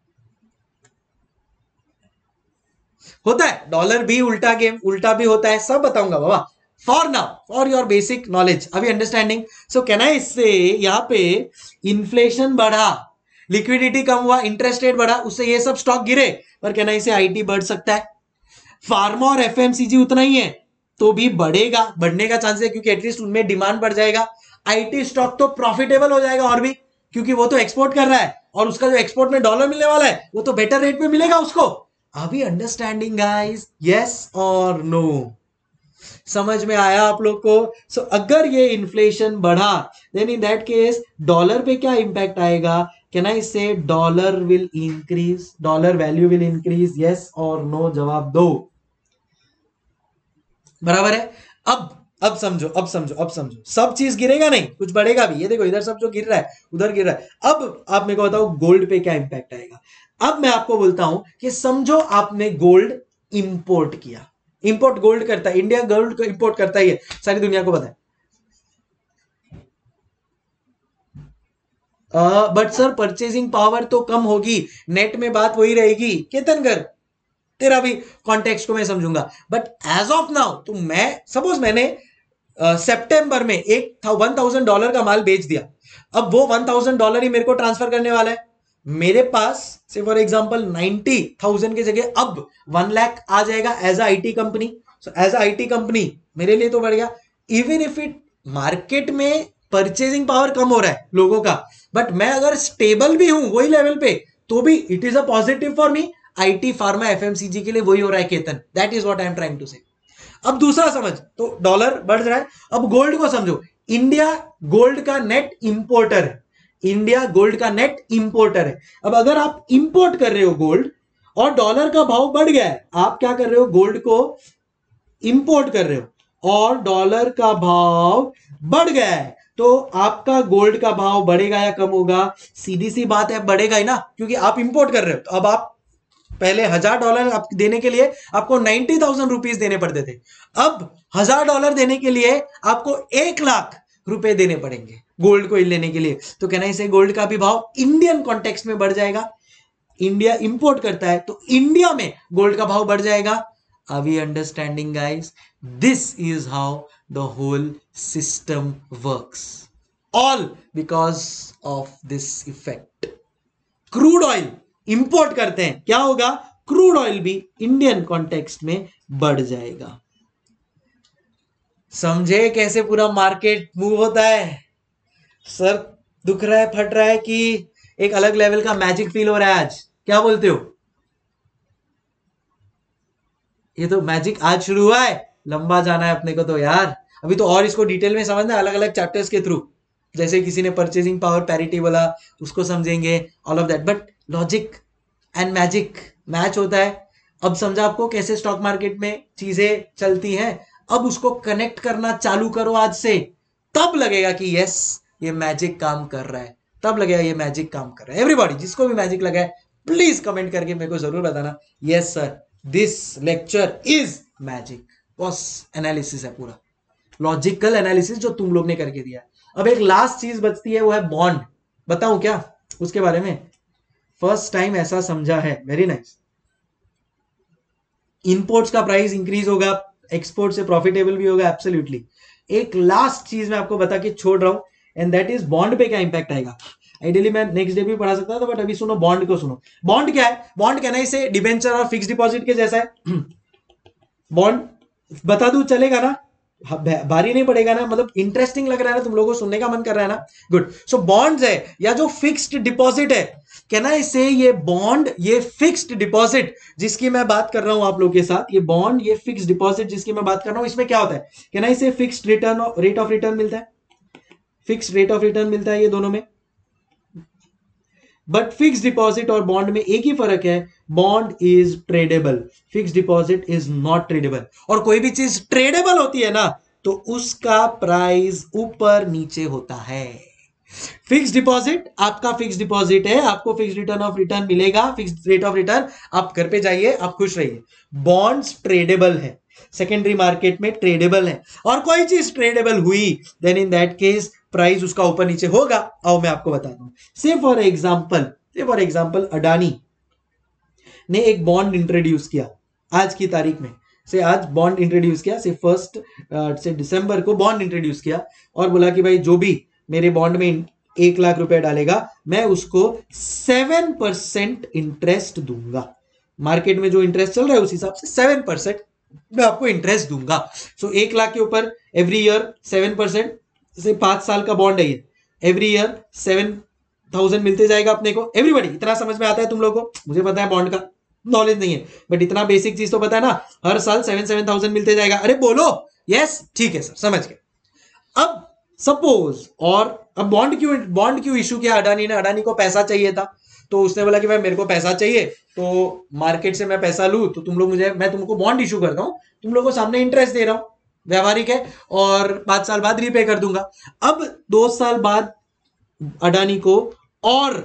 होता है डॉलर भी उल्टा गेम, उल्टा भी होता है, सब बताऊंगा बाबा। For now, for your basic knowledge, अभी understanding. So can I say यहां पे इन्फ्लेशन बढ़ा, लिक्विडिटी कम हुआ, इंटरेस्ट रेट बढ़ा, उससे ये सब स्टॉक गिरे, पर कहना इसे आईटी बढ़ सकता है। फार्मा और एफएमसीजी उतना ही है तो भी बढ़ेगा, बढ़ने का चांस है क्योंकि एटलीस्ट उनमें डिमांड बढ़ जाएगा। आईटी स्टॉक तो प्रॉफिटेबल हो जाएगा और भी, क्योंकि वो तो एक्सपोर्ट कर रहा है और उसका जो एक्सपोर्ट में डॉलर मिलने वाला है वो तो बेटर रेट पे मिलेगा उसको। अभी अंडरस्टैंडिंग गाइस, यस और नो? समझ में आया आप लोग को? सो so, अगर ये इन्फ्लेशन बढ़ा then in that case dollar पे क्या इंपैक्ट आएगा? Can I say dollar will increase, dollar value will increase, yes और नो? जवाब दो। बराबर है। अब अब समझो, अब समझो, अब समझो, सब चीज गिरेगा नहीं, कुछ बढ़ेगा भी। ये देखो इधर सब जो गिर रहा है उधर गिर रहा है। अब आप मेरे को बताओ गोल्ड पे क्या इंपैक्ट आएगा? अब मैं आपको बोलता हूं कि समझो आपने गोल्ड इंपोर्ट किया, इंपोर्ट गोल्ड करता है, इंडिया गोल्ड को इंपोर्ट करता ही है, सारी दुनिया को पता है। बट सर परचेजिंग पावर तो कम होगी, नेट में बात वही रहेगी। केतन कर, तेरा भी कॉन्टेक्स्ट को मैं समझूंगा, बट एज ऑफ नाउ तो मैं सपोज मैंने सितंबर uh, में एक वन थाउजेंड डॉलर का माल बेच दिया, अब वो वन थाउजेंड डॉलर ही मेरे को ट्रांसफर करने वाला है। मेरे पास से फॉर एग्जांपल नाइन्टी थाउजेंड की जगह अब वन लाख आ जाएगा as a IT company. So as a IT company मेरे लिए तो बढ़ गया, इवन इफ इट मार्केट में परचेजिंग पावर कम हो रहा है लोगों का, बट मैं अगर स्टेबल भी हूं वही लेवल पे तो भी it is a positive for me. IT pharma FMCG के लिए वही हो रहा है Ketan, that is what I am trying to say. अब दूसरा समझ, तो डॉलर बढ़ रहा है। अब गोल्ड को समझो, इंडिया गोल्ड का नेट इंपोर्टर है, इंडिया गोल्ड का नेट इंपोर्टर है। अब अगर आप इंपोर्ट कर रहे हो गोल्ड और डॉलर का भाव बढ़ गया है, आप क्या कर रहे हो? गोल्ड को इंपोर्ट कर रहे हो और डॉलर का भाव बढ़ गया है, तो आपका गोल्ड का भाव बढ़ेगा या कम होगा? सीधी सी बात है, बढ़ेगा ही ना, क्योंकि आप इंपोर्ट कर रहे हो। तो अब आप पहले हजार डॉलर आप देने के लिए आपको नाइन्टी थाउजेंड रुपीज देने पड़ते थे, अब हजार डॉलर देने के लिए आपको एक लाख रुपए देने पड़ेंगे गोल्ड को लेने के लिए। तो कहना इसे गोल्ड का भी भाव इंडियन कॉन्टेक्स्ट में बढ़ जाएगा। इंडिया इंपोर्ट करता है तो इंडिया में गोल्ड का भाव बढ़ जाएगा। Are we understanding guys? This is how the whole system works, all because of this effect. Crude oil import करते हैं, क्या होगा? क्रूड ऑयल भी इंडियन कॉन्टेक्स्ट में बढ़ जाएगा। समझे कैसे पूरा मार्केट मूव होता है? सर दुख रहा है, फट रहा है कि एक अलग लेवल का मैजिक फील हो रहा है आज? क्या बोलते हो? ये तो मैजिक आज शुरू हुआ है, लंबा जाना है अपने को तो यार। अभी तो और इसको डिटेल में समझना अलग अलग चैप्टर्स के थ्रू, जैसे किसी ने परचेजिंग पावर पैरिटी बोला उसको समझेंगे, all of that. But logic and magic match होता है। अब समझा आपको कैसे स्टॉक मार्केट में चीजें चलती हैं। अब उसको कनेक्ट करना चालू करो आज से, तब लगेगा कि यस ये मैजिक काम कर रहा है, तब लगेगा ये मैजिक काम कर रहा है। एवरीबॉडी जिसको भी मैजिक लगा है प्लीज कमेंट करके मेरे को जरूर बताना, yes sir this lecture is magic. बस एनालिसिस है पूरा, लॉजिकल एनालिसिस जो तुम लोग ने करके दिया। अब एक लास्ट चीज बचती है, वो है बॉन्ड। बताऊं क्या उसके बारे में? फर्स्ट टाइम ऐसा समझा है, वेरी नाइस। इंपोर्ट्स का प्राइस इंक्रीज होगा, एक्सपोर्ट से प्रॉफिटेबल भी होगा, एब्सोल्युटली। एक लास्ट चीज मैं आपको बता के छोड़ रहा हूं, एंड दैट इज बॉन्ड पे क्या इंपैक्ट आएगा। आइडियली मैं नेक्स्ट डे भी पढ़ा सकता था, बट अभी सुनो बॉन्ड को सुनो। बॉन्ड क्या है? बॉन्ड कहना इसे डिबेंचर और फिक्स डिपॉजिट के जैसा है। बॉन्ड बता दूं चलेगा ना, भारी नहीं पड़ेगा ना, मतलब इंटरेस्टिंग लग रहा है ना, तुम लोगों को सुनने का मन कर रहा है ना, गुड। सो बॉन्ड्स है या जो फिक्स्ड डिपॉजिट है, कहना इसे ये बॉन्ड, ये फिक्स्ड डिपॉजिट जिसकी मैं बात कर रहा हूं आप लोगों के साथ, ये बॉन्ड, ये फिक्स्ड डिपॉजिट जिसकी मैं बात कर रहा हूं, इसमें क्या होता है? कहना इसे fixed return, rate of return मिलता है, फिक्स्ड रेट ऑफ रिटर्न मिलता है ये दोनों में। बट फिक्स डिपॉजिट और बॉन्ड में एक ही फर्क है, bond is tradable, fix deposit is not tradable. और कोई भी चीज ट्रेडेबल होती है ना, तो उसका प्राइस ऊपर नीचे होता है। फिक्स डिपॉजिट आपका फिक्स डिपॉजिट है, आपको फिक्स रिटर्न ऑफ रिटर्न मिलेगा, फिक्स रेट ऑफ रिटर्न, आप घर पे जाइए, आप खुश रहिए। बॉन्ड्स ट्रेडेबल है, सेकेंडरी मार्केट में ट्रेडेबल है, और कोई चीज ट्रेडेबल हुई then in that case price उसका ऊपर नीचे होगा। आओ मैं आपको बताता हूं। Say for example, say for example Adani ने एक बॉन्ड इंट्रोड्यूस किया आज की तारीख में, से आज बॉन्ड इंट्रोड्यूस किया, से फर्स्ट से दिसंबर को बॉन्ड इंट्रोड्यूस किया, और बोला कि भाई जो भी मेरे बॉन्ड में एक लाख रुपए डालेगा, मैं उसको सेवन परसेंट इंटरेस्ट दूंगा। मार्केट में जो इंटरेस्ट चल रहा है उस हिसाब से सेवन परसेंट मैं आपको इंटरेस्ट दूंगा। सो so, एक लाख के ऊपर एवरी ईयर सेवन परसेंट, से पांच साल का बॉन्ड है ये, एवरी ईयर सेवन थाउजेंड मिलते जाएगा अपने को। एवरीबडी इतना समझ में आता है तुम लोगों को? मुझे पता है बॉन्ड का नॉलेज नहीं है, बट इतना बेसिक चीज तो पता है ना, हर साल सेवन सेवन थाउजेंड मिलते जाएगा। अरे बोलो यस, ठीक है सर, समझ गए। अब सपोज, और अब बॉन्ड क्यों बॉन्ड क्यों इशू किया अडानी ने? अडानी को पैसा चाहिए था, तो उसने बोला कि भाई मेरे को पैसा चाहिए, तो मार्केट से मैं पैसा लूं, तो तुम लोग मुझे, मैं तुमको बॉन्ड इशू करता हूं, तुम लोगों को सामने इंटरेस्ट दे रहा हूं, व्यावहारिक है, और पांच साल बाद रीपे कर दूंगा। अब दो साल बाद अडानी को और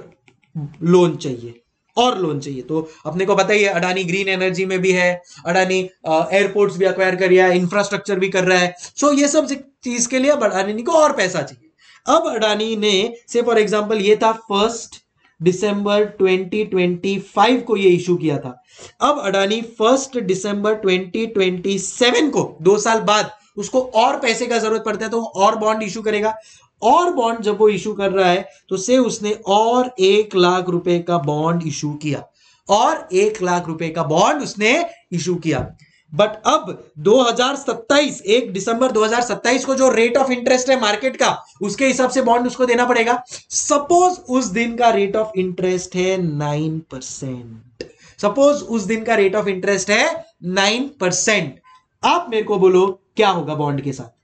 लोन चाहिए, और लोन चाहिए, तो अपने को पता ही है अडानी ग्रीन एनर्जी में भी है, अडानी एयरपोर्ट्स भी अक्वायर कर रहा है, इंफ्रास्ट्रक्चर भी कर रहा है। सो ये सब चीज के लिए अडानी को और पैसा चाहिए। अब अडानी ने, से फॉर एग्जांपल ये था first December twenty twenty five को ये इशू किया था। अब Adani first December twenty twenty seven को, दो साल बाद, उसको और पैसे का जरूरत पड़ता है, तो और बॉन्ड इशू करेगा। और बॉन्ड जब वो इशू कर रहा है, तो से उसने और एक लाख रुपए का बॉन्ड इशू किया, और एक लाख रुपए का बॉन्ड उसने इशू किया। बट अब दो हज़ार सत्ताईस, एक दिसंबर दो हज़ार सत्ताईस को जो रेट ऑफ इंटरेस्ट है मार्केट का, उसके हिसाब से बॉन्ड उसको देना पड़ेगा। सपोज उस दिन का रेट ऑफ इंटरेस्ट है नाइन परसेंट, सपोज उस दिन का रेट ऑफ इंटरेस्ट है नाइन परसेंट। आप मेरे को बोलो क्या होगा बॉन्ड के साथ?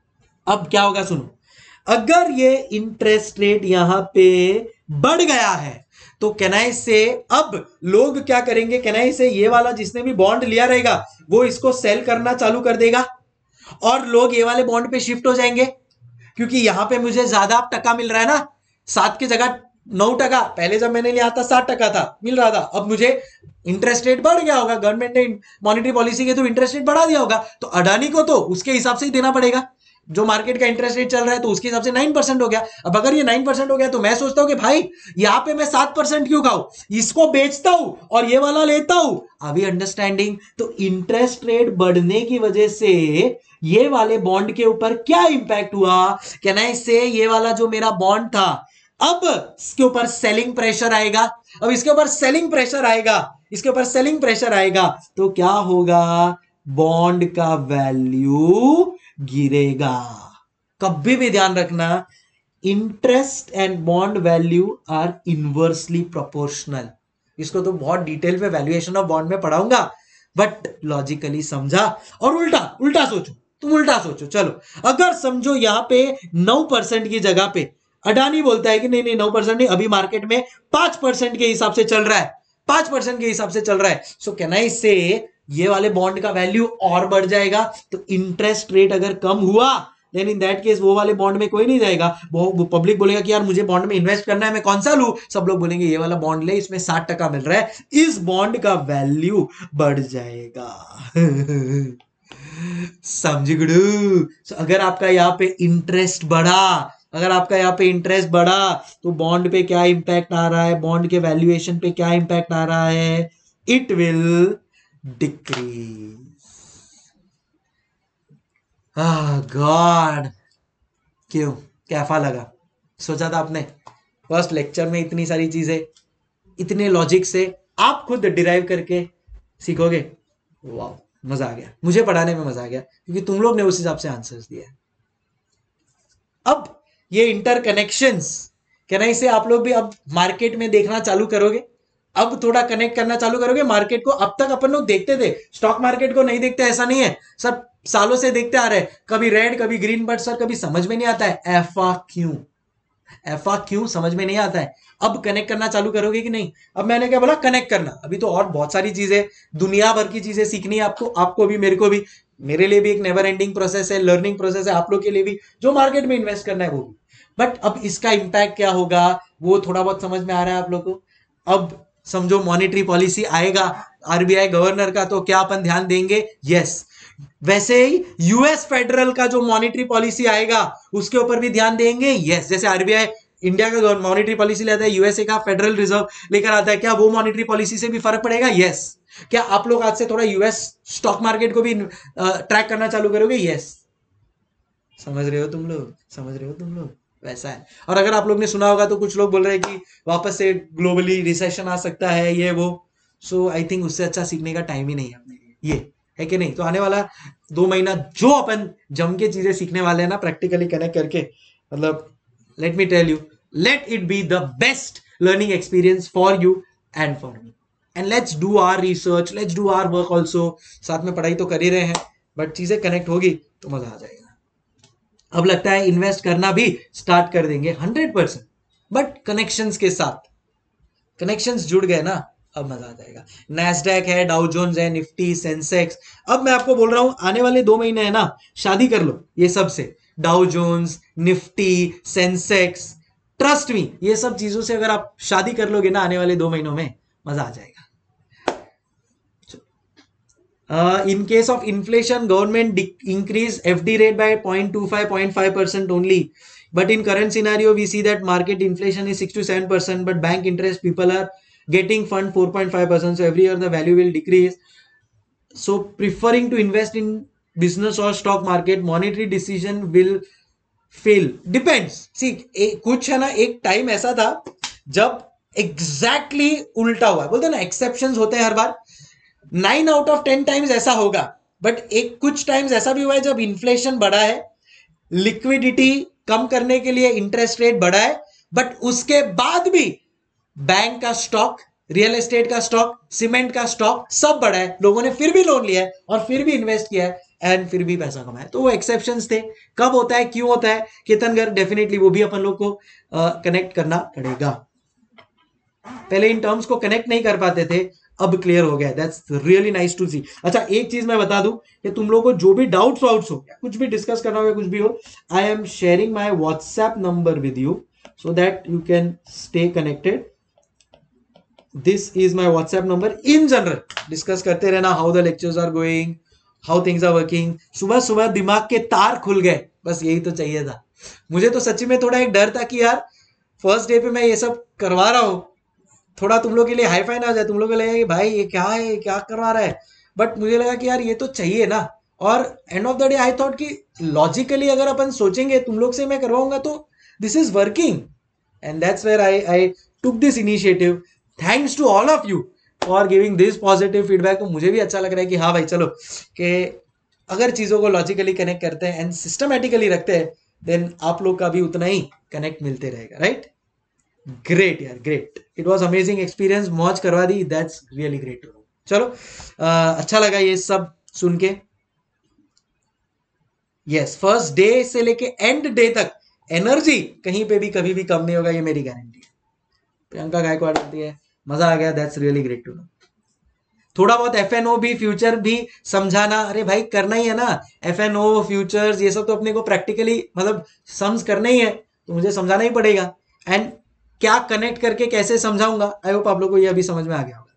अब क्या होगा सुनो, अगर ये इंटरेस्ट रेट यहां पे बढ़ गया है, तो कैनाई से अब लोग क्या करेंगे, कैनाई से ये वाला जिसने भी बॉन्ड लिया रहेगा वो इसको सेल करना चालू कर देगा, और लोग ये वाले बॉन्ड पे शिफ्ट हो जाएंगे, क्योंकि यहां पे मुझे ज्यादा टका मिल रहा है ना, सात की जगह नौ टका, पहले जब मैंने लिया था सात टका था मिल रहा था, अब मुझे इंटरेस्ट रेट बढ़ गया होगा, गवर्नमेंट ने मॉनेटरी पॉलिसी के तो इंटरेस्ट रेट बढ़ा दिया होगा, तो अडानी को तो उसके हिसाब से ही देना पड़ेगा। जो मार्केट का इंटरेस्ट रेट चल रहा है तो उसके हिसाब से नाइन परसेंट हो गया। अब अगर ये नाइन परसेंट हो गया, तो मैं सोचता हूं कि भाई यहां पे मैं सात परसेंट क्यों खाऊं, इसको बेचता हूं और ये वाला लेता हूं। अभी अंडरस्टैंडिंग? तो इंटरेस्ट रेट बढ़ने की वजह से ये वाले बॉन्ड के ऊपर क्या इंपैक्ट हुआ, कहना इससे ये वाला जो मेरा बॉन्ड था, अब इसके ऊपर सेलिंग प्रेशर आएगा। अब इसके ऊपर सेलिंग प्रेशर आएगा, इसके ऊपर सेलिंग प्रेशर आएगा, तो क्या होगा, बॉन्ड का वैल्यू गिरेगा। कभी भी ध्यान रखना, interest and bond value are inversely proportional. इसको तो बहुत डिटेल में वैल्यूएशन ऑफ बॉन्ड में पढ़ाऊंगा, बट लॉजिकली समझा। और उल्टा उल्टा सोचो, तुम उल्टा सोचो, चलो अगर समझो यहां पे नौ परसेंट की जगह पे अडानी बोलता है कि नहीं नहीं नौ परसेंट नहीं, अभी मार्केट में पांच परसेंट के हिसाब से चल रहा है, पांच परसेंट के हिसाब से चल रहा है, सो कैन आई से ये वाले बॉन्ड का वैल्यू और बढ़ जाएगा। तो इंटरेस्ट रेट अगर कम हुआ, देन इन दैट केस वो वाले बॉन्ड में कोई नहीं जाएगा। वो पब्लिक बोलेगा कि यार मुझे बॉन्ड में इन्वेस्ट करना है, मैं कौन सा लूं? सब लोग बोलेंगे ये वाला बॉन्ड ले, इसमें साठ टका मिल रहा है, इस बॉन्ड का वैल्यू बढ़ जाएगा। समझ गुडू? अगर आपका यहाँ पे इंटरेस्ट बढ़ा, अगर आपका यहाँ पे इंटरेस्ट बढ़ा, तो बॉन्ड पे क्या इंपैक्ट आ रहा है, बॉन्ड के वैल्यूएशन पे क्या इंपैक्ट आ रहा है, इट विल डिक्रीज। गॉड, क्यों, कैफा लगा? सोचा था आपने फर्स्ट लेक्चर में इतनी सारी चीजें इतने लॉजिक से आप खुद डिराइव करके सीखोगे? वाह, मजा आ गया, मुझे पढ़ाने में मजा आ गया क्योंकि तुम लोग ने उस हिसाब से आंसर्स दिए। अब ये इंटरकनेक्शंस, कहना इसे आप लोग भी अब मार्केट में देखना चालू करोगे, अब थोड़ा कनेक्ट करना चालू करोगे मार्केट को। अब तक अपन लोग देखते थे, स्टॉक मार्केट को नहीं देखते ऐसा नहीं है, सब सालों से देखते आ रहे हैं, कभी रेड कभी ग्रीन, बट सर कभी समझ में नहीं आता है एफा क्यों, एफा क्यों समझ में नहीं आता है। अब कनेक्ट करना चालू करोगे कि नहीं? अब मैंने क्या बोला, कनेक्ट करना। अभी तो और बहुत सारी चीजें, दुनिया भर की चीजें सीखनी है आपको, आपको भी, मेरे को भी, मेरे लिए भी एक नेवर एंडिंग प्रोसेस है, लर्निंग प्रोसेस है, आप लोग के लिए भी जो मार्केट में इन्वेस्ट करना है वो भी। बट अब इसका इंपैक्ट क्या होगा वो थोड़ा बहुत समझ में आ रहा है आप लोग को। अब समझो मॉनेटरी पॉलिसी आएगा आरबीआई गवर्नर का, तो क्या अपन ध्यान देंगे? यस। वैसे ही यूएस फेडरल का जो मॉनेटरी पॉलिसी आएगा उसके ऊपर भी ध्यान देंगे। यस, जैसे आरबीआई इंडिया का मॉनेटरी पॉलिसी लेता है, यूएसए का फेडरल रिजर्व लेकर आता है, क्या वो मॉनेटरी पॉलिसी से भी फर्क पड़ेगा? यस। क्या आप लोग आज से थोड़ा यूएस स्टॉक मार्केट को भी ट्रैक करना चालू करोगे? यस। समझ रहे हो तुम लोग, समझ रहे हो तुम लोग, वैसा है। और अगर आप लोग ने सुना होगा तो कुछ लोग बोल रहे हैं कि वापस से ग्लोबली रिसेशन आ सकता है, ये वो। सो आई थिंक उससे अच्छा सीखने का टाइम ही नहीं है अपने लिए, ये है कि नहीं? तो आने वाला दो महीना जो अपन जम के चीजें सीखने वाले हैं ना, प्रैक्टिकली कनेक्ट करके, मतलब let me tell you, let it be the best learning experience for you and for me. And let's do our research, let's do our work also. साथ में पढ़ाई तो कर ही रहे हैं, बट चीजें कनेक्ट होगी तो मजा आ जाएगा। अब लगता है इन्वेस्ट करना भी स्टार्ट कर देंगे हंड्रेड परसेंट, बट कनेक्शंस के साथ। कनेक्शंस जुड़ गए ना, अब मजा आ जाएगा। नैस्डैक है, डाउ जोन्स है, निफ्टी, सेंसेक्स। अब मैं आपको बोल रहा हूं आने वाले दो महीने है ना, शादी कर लो ये सब से, Dow Jones, Nifty, Sensex. Trust me, ये सब चीजों से अगर आप शादी कर लोगे ना आने वाले दो महीनों में, मजा आ जाएगा। Uh, in case of inflation, government de- increase F D rate by zero point two five, zero point five percent only. But in current scenario, we see that market inflation is six to seven percent, but bank interest people are getting fund four point five percent. So every year the value will decrease. So preferring to invest in business or stock market, monetary decision will fail. Depends. See, ए, कुछ है ना, एक time ऐसा था जब exactly exactly उल्टा हुआ, बोलते ना एक्सेप्शंस होते हैं हर बार, nine out of ten times ऐसा होगा। बट एक कुछ टाइम्स ऐसा भी हुआ है जब इन्फ्लेशन बढ़ा है, लिक्विडिटी कम करने के लिए इंटरेस्ट रेट बढ़ा है, बट उसके बाद भी बैंक का स्टॉक, रियल एस्टेट का स्टॉक, सीमेंट का स्टॉक सब बढ़ा है, लोगों ने फिर भी लोन लिया है और फिर भी इन्वेस्ट किया है एंड फिर भी पैसा कमाया। तो वो एक्सेप्शंस थे। कब होता है, क्यों होता है, केतनगर, डेफिनेटली वो भी अपन लोग को कनेक्ट करना पड़ेगा। पहले इन टर्म्स को कनेक्ट नहीं कर पाते थे, अब क्लियर हो गया। That's really nice to see. अच्छा, एक चीज मैं बता दूं कि तुम लोगों को जो भी डाउट्स वाउट्स हो, कुछ भी डिस्कस करना हो, कुछ भी हो, I am sharing my WhatsApp number with you so that you can stay connected. This is my WhatsApp number. In general discuss करते रहना, how the lectures are going, how things are working. सुबह सुबह दिमाग के तार खुल गए, बस यही तो चाहिए था मुझे। तो सच्ची में थोड़ा एक डर था कि यार फर्स्ट डे पे मैं ये सब करवा रहा हूं, थोड़ा तुम लोग के लिए हाई फाई ना हो जाए, तुम लोग को लगेगा कि भाई ये क्या है, क्या करवा रहा है। बट मुझे लगा कि यार ये तो चाहिए ना। और end of the day I thought कि लॉजिकली अगर अपन सोचेंगे तुम लोग से मैं करवाऊंगा तो this is working, and that's where I I took this initiative. Thanks to all of you for giving this positive feedback. तो मुझे भी अच्छा लग रहा है कि हाँ भाई चलो, कि अगर चीजों को लॉजिकली कनेक्ट करते हैं एंड सिस्टमैटिकली रखते हैं, देन आप लोग का भी उतना ही कनेक्ट मिलते रहेगा, राइट? ग्रेट यार, great, it was amazing experience, मौज करवा दी, that's really great to know. चलो, आ, अच्छा लगा ये सब सुन के। यस, फर्स्ट डे से लेके एंड डे तक एनर्जी कहीं पे भी कभी भी कम नहीं होगा, ये मेरी गारंटी है। प्रियंका गायकवाड़ आती है, मजा आ गया, that's really great to know. थोड़ा बहुत एफ एन ओ भी, फ्यूचर भी समझाना, अरे भाई करना ही है ना, एफ एन ओ, फ्यूचर्स, ये सब तो अपने को प्रैक्टिकली मतलब सम्स करना ही है, तो मुझे समझाना ही पड़ेगा। एंड क्या कनेक्ट करके कैसे समझाऊंगा, आई होप आप लोग को ये अभी समझ में आ गया होगा।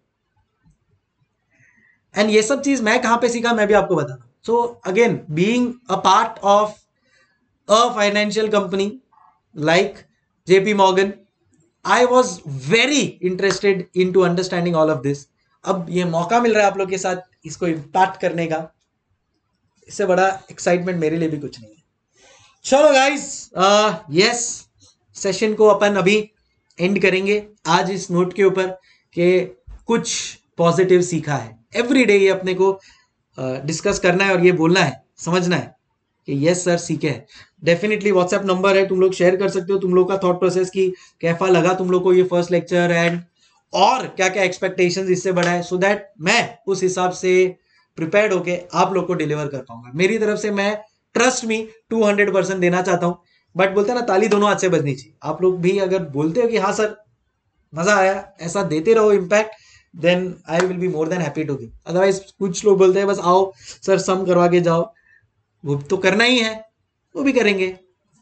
एंड ये सब चीज मैं कहां पे सीखा, मैं भी आपको बता दूं। So again, being a part of a financial company like JP Morgan, I was very interested in to understanding all of this. अब ये मौका मिल रहा है आप लोग के साथ इसको इम्पैक्ट करने का, इससे बड़ा एक्साइटमेंट मेरे लिए भी कुछ नहीं है। चलो गाइस, यस, सेशन को अपन अभी एंड करेंगे आज इस नोट के ऊपर कि कुछ पॉजिटिव सीखा है। एवरी डे ये अपने को डिस्कस uh, करना है और ये बोलना है, समझना है कि यस सर सीखे है। डेफिनेटली व्हाट्सएप नंबर है, तुम लोग शेयर कर सकते हो तुम लोग का थॉट प्रोसेस की कैसा लगा तुम लोग को ये फर्स्ट लेक्चर, एंड और क्या क्या एक्सपेक्टेशंस इससे बड़ा है, सो so दैट मैं उस हिसाब से प्रिपेयर्ड होके आप लोग को डिलीवर कर पाऊंगा। मेरी तरफ से मैं trust me two hundred percent देना चाहता हूं, बट बोलते हैं ना ताली दोनों हाथ से बजनी चाहिए। आप लोग भी अगर बोलते हो कि हाँ सर मजा आया, ऐसा देते रहो impact, then I will be more than happy to give. Otherwise कुछ लोग बोलते हैं बस आओ सर सम करवा के जाओ, वो तो करना ही है, वो भी करेंगे।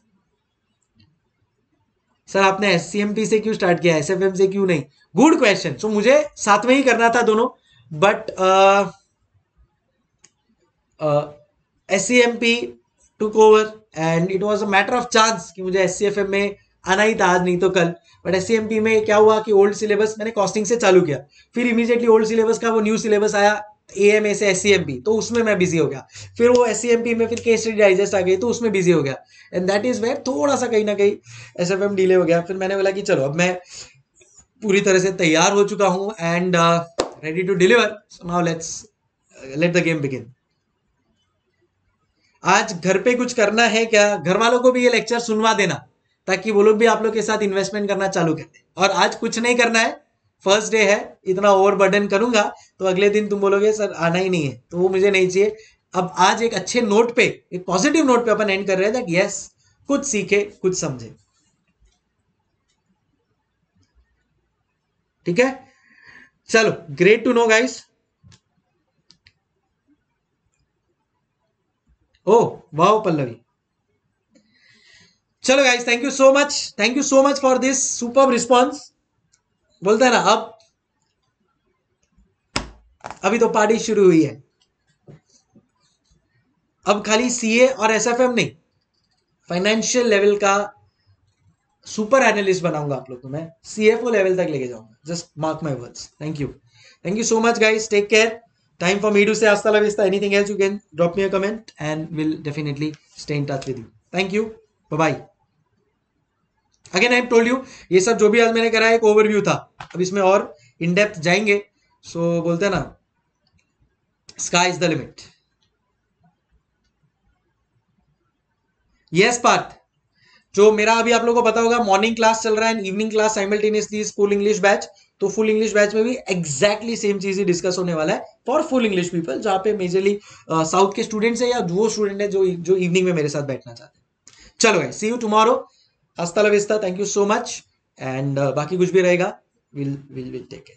सर आपने एससीएमपी से क्यों स्टार्ट किया, एसएफएम से क्यों नहीं? Good question. सो मुझे साथ में ही करना था दोनों, but SCMP took over and it was a matter of chance कि मुझे एससीएफएम में आना ही था, आज नहीं तो कल। बट एससीएमपी में क्या हुआ कि ओल्ड सिलेबस मैंने कॉस्टिंग से चालू किया, फिर इमीडिएटली ओल्ड सिलेबस का वो न्यू सिलेबस आया एएमए से एससीएमपी, तो उसमें मैं बिजी हो गया। फिर वो एससीएमपी में फिर केस स्टडी डाइजेस्ट आ गई, तो उसमें बिजी हो गया, एंड दैट इज वेयर थोड़ा सा कहीं ना कहीं एसएफएम डिले हो गया। फिर मैंने बोला कि चलो अब मैं पूरी तरह से तैयार हो चुका हूं and ready to deliver, so now let's let the game begin. आज घर पे कुछ करना है क्या, घर वालों को भी ये लेक्चर सुनवा देना ताकि वो लोग भी आप लोग के साथ इन्वेस्टमेंट करना चालू कर दें। और आज कुछ नहीं करना है, फर्स्ट डे है, इतना ओवर बर्डन करूंगा तो अगले दिन तुम बोलोगे सर आना ही नहीं है, तो वो मुझे नहीं चाहिए। अब आज एक अच्छे नोट पे, एक पॉजिटिव नोट पे अपन एंड कर रहे हैं दैट यस कुछ सीखे कुछ समझे, ठीक है। चलो, great to know guys. Oh wow Pallavi, चलो guys, thank you so much, thank you so much for this superb response. बोलता है ना, अब अभी तो पार्टी शुरू हुई है, अब खाली सीए और एसएफएम नहीं, फाइनेंशियल लेवल का सुपर एनालिस्ट बनाऊंगा आप लोग को, मैं सीएफओ लेवल तक लेके जाऊंगा, just mark my words. Thank you, thank you so much guys, take care, time for me to say hasta la vista, anything else you can drop me a comment and we'll definitely stay in touch with you. Thank you, bye bye. Again I told you, ये सब जो भी आज मैंने करा है एक overview था, अब इसमें और इन डेप्थ जाएंगे। सो so, बोलते हैं ना, sky is the limit. Yes Parth, जो मेरा अभी आप लोगों को पता होगा मॉर्निंग क्लास चल रहा है, evening class simultaneously full English batch, तो फुल इंग्लिश बैच में भी एग्जैक्टली सेम चीज ही डिस्कस होने वाला है फॉर फुल इंग्लिश पीपल, जहां पे मेजरली साउथ के स्टूडेंट्स है या वो स्टूडेंट है जो जो इवनिंग में मेरे साथ बैठना चाहते हैं। चलो guys, see you tomorrow, hasta la vista, thank you so much, and बाकी कुछ भी रहेगा will will will take care.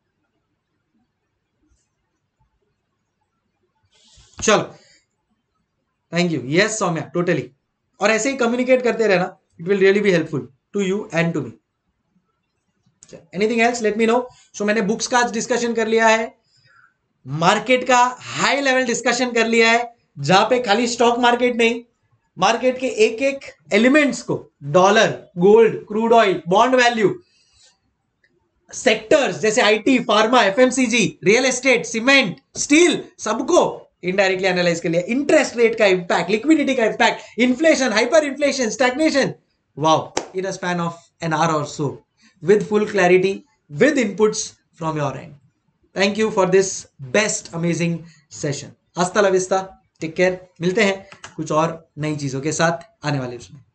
चलो, thank you, yes Saumya, totally, और ऐसे ही कम्युनिकेट करते रहना, it will really be helpful to you and to me. Anything else let me know. So मैंने बुक्स का आज डिस्कशन कर लिया है, मार्केट का हाई लेवल डिस्कशन कर लिया है, जहां पे खाली स्टॉक मार्केट नहीं, मार्केट के एक एक एलिमेंट्स को, dollar, gold, crude oil, bond value, sectors जैसे IT, pharma, FMCG, real estate, cement, steel, सबको इनडायरेक्टली एनालाइज कर लिया। इंटरेस्ट रेट का इंपैक्ट, लिक्विडिटी का impact, inflation, hyper inflation, stagnation, wow, in a span of an hour और so, with full clarity, with inputs from your end. Thank you for this best amazing session. हस्ता ला vista, take care, मिलते हैं कुछ और नई चीजों के साथ आने वाले उसमें।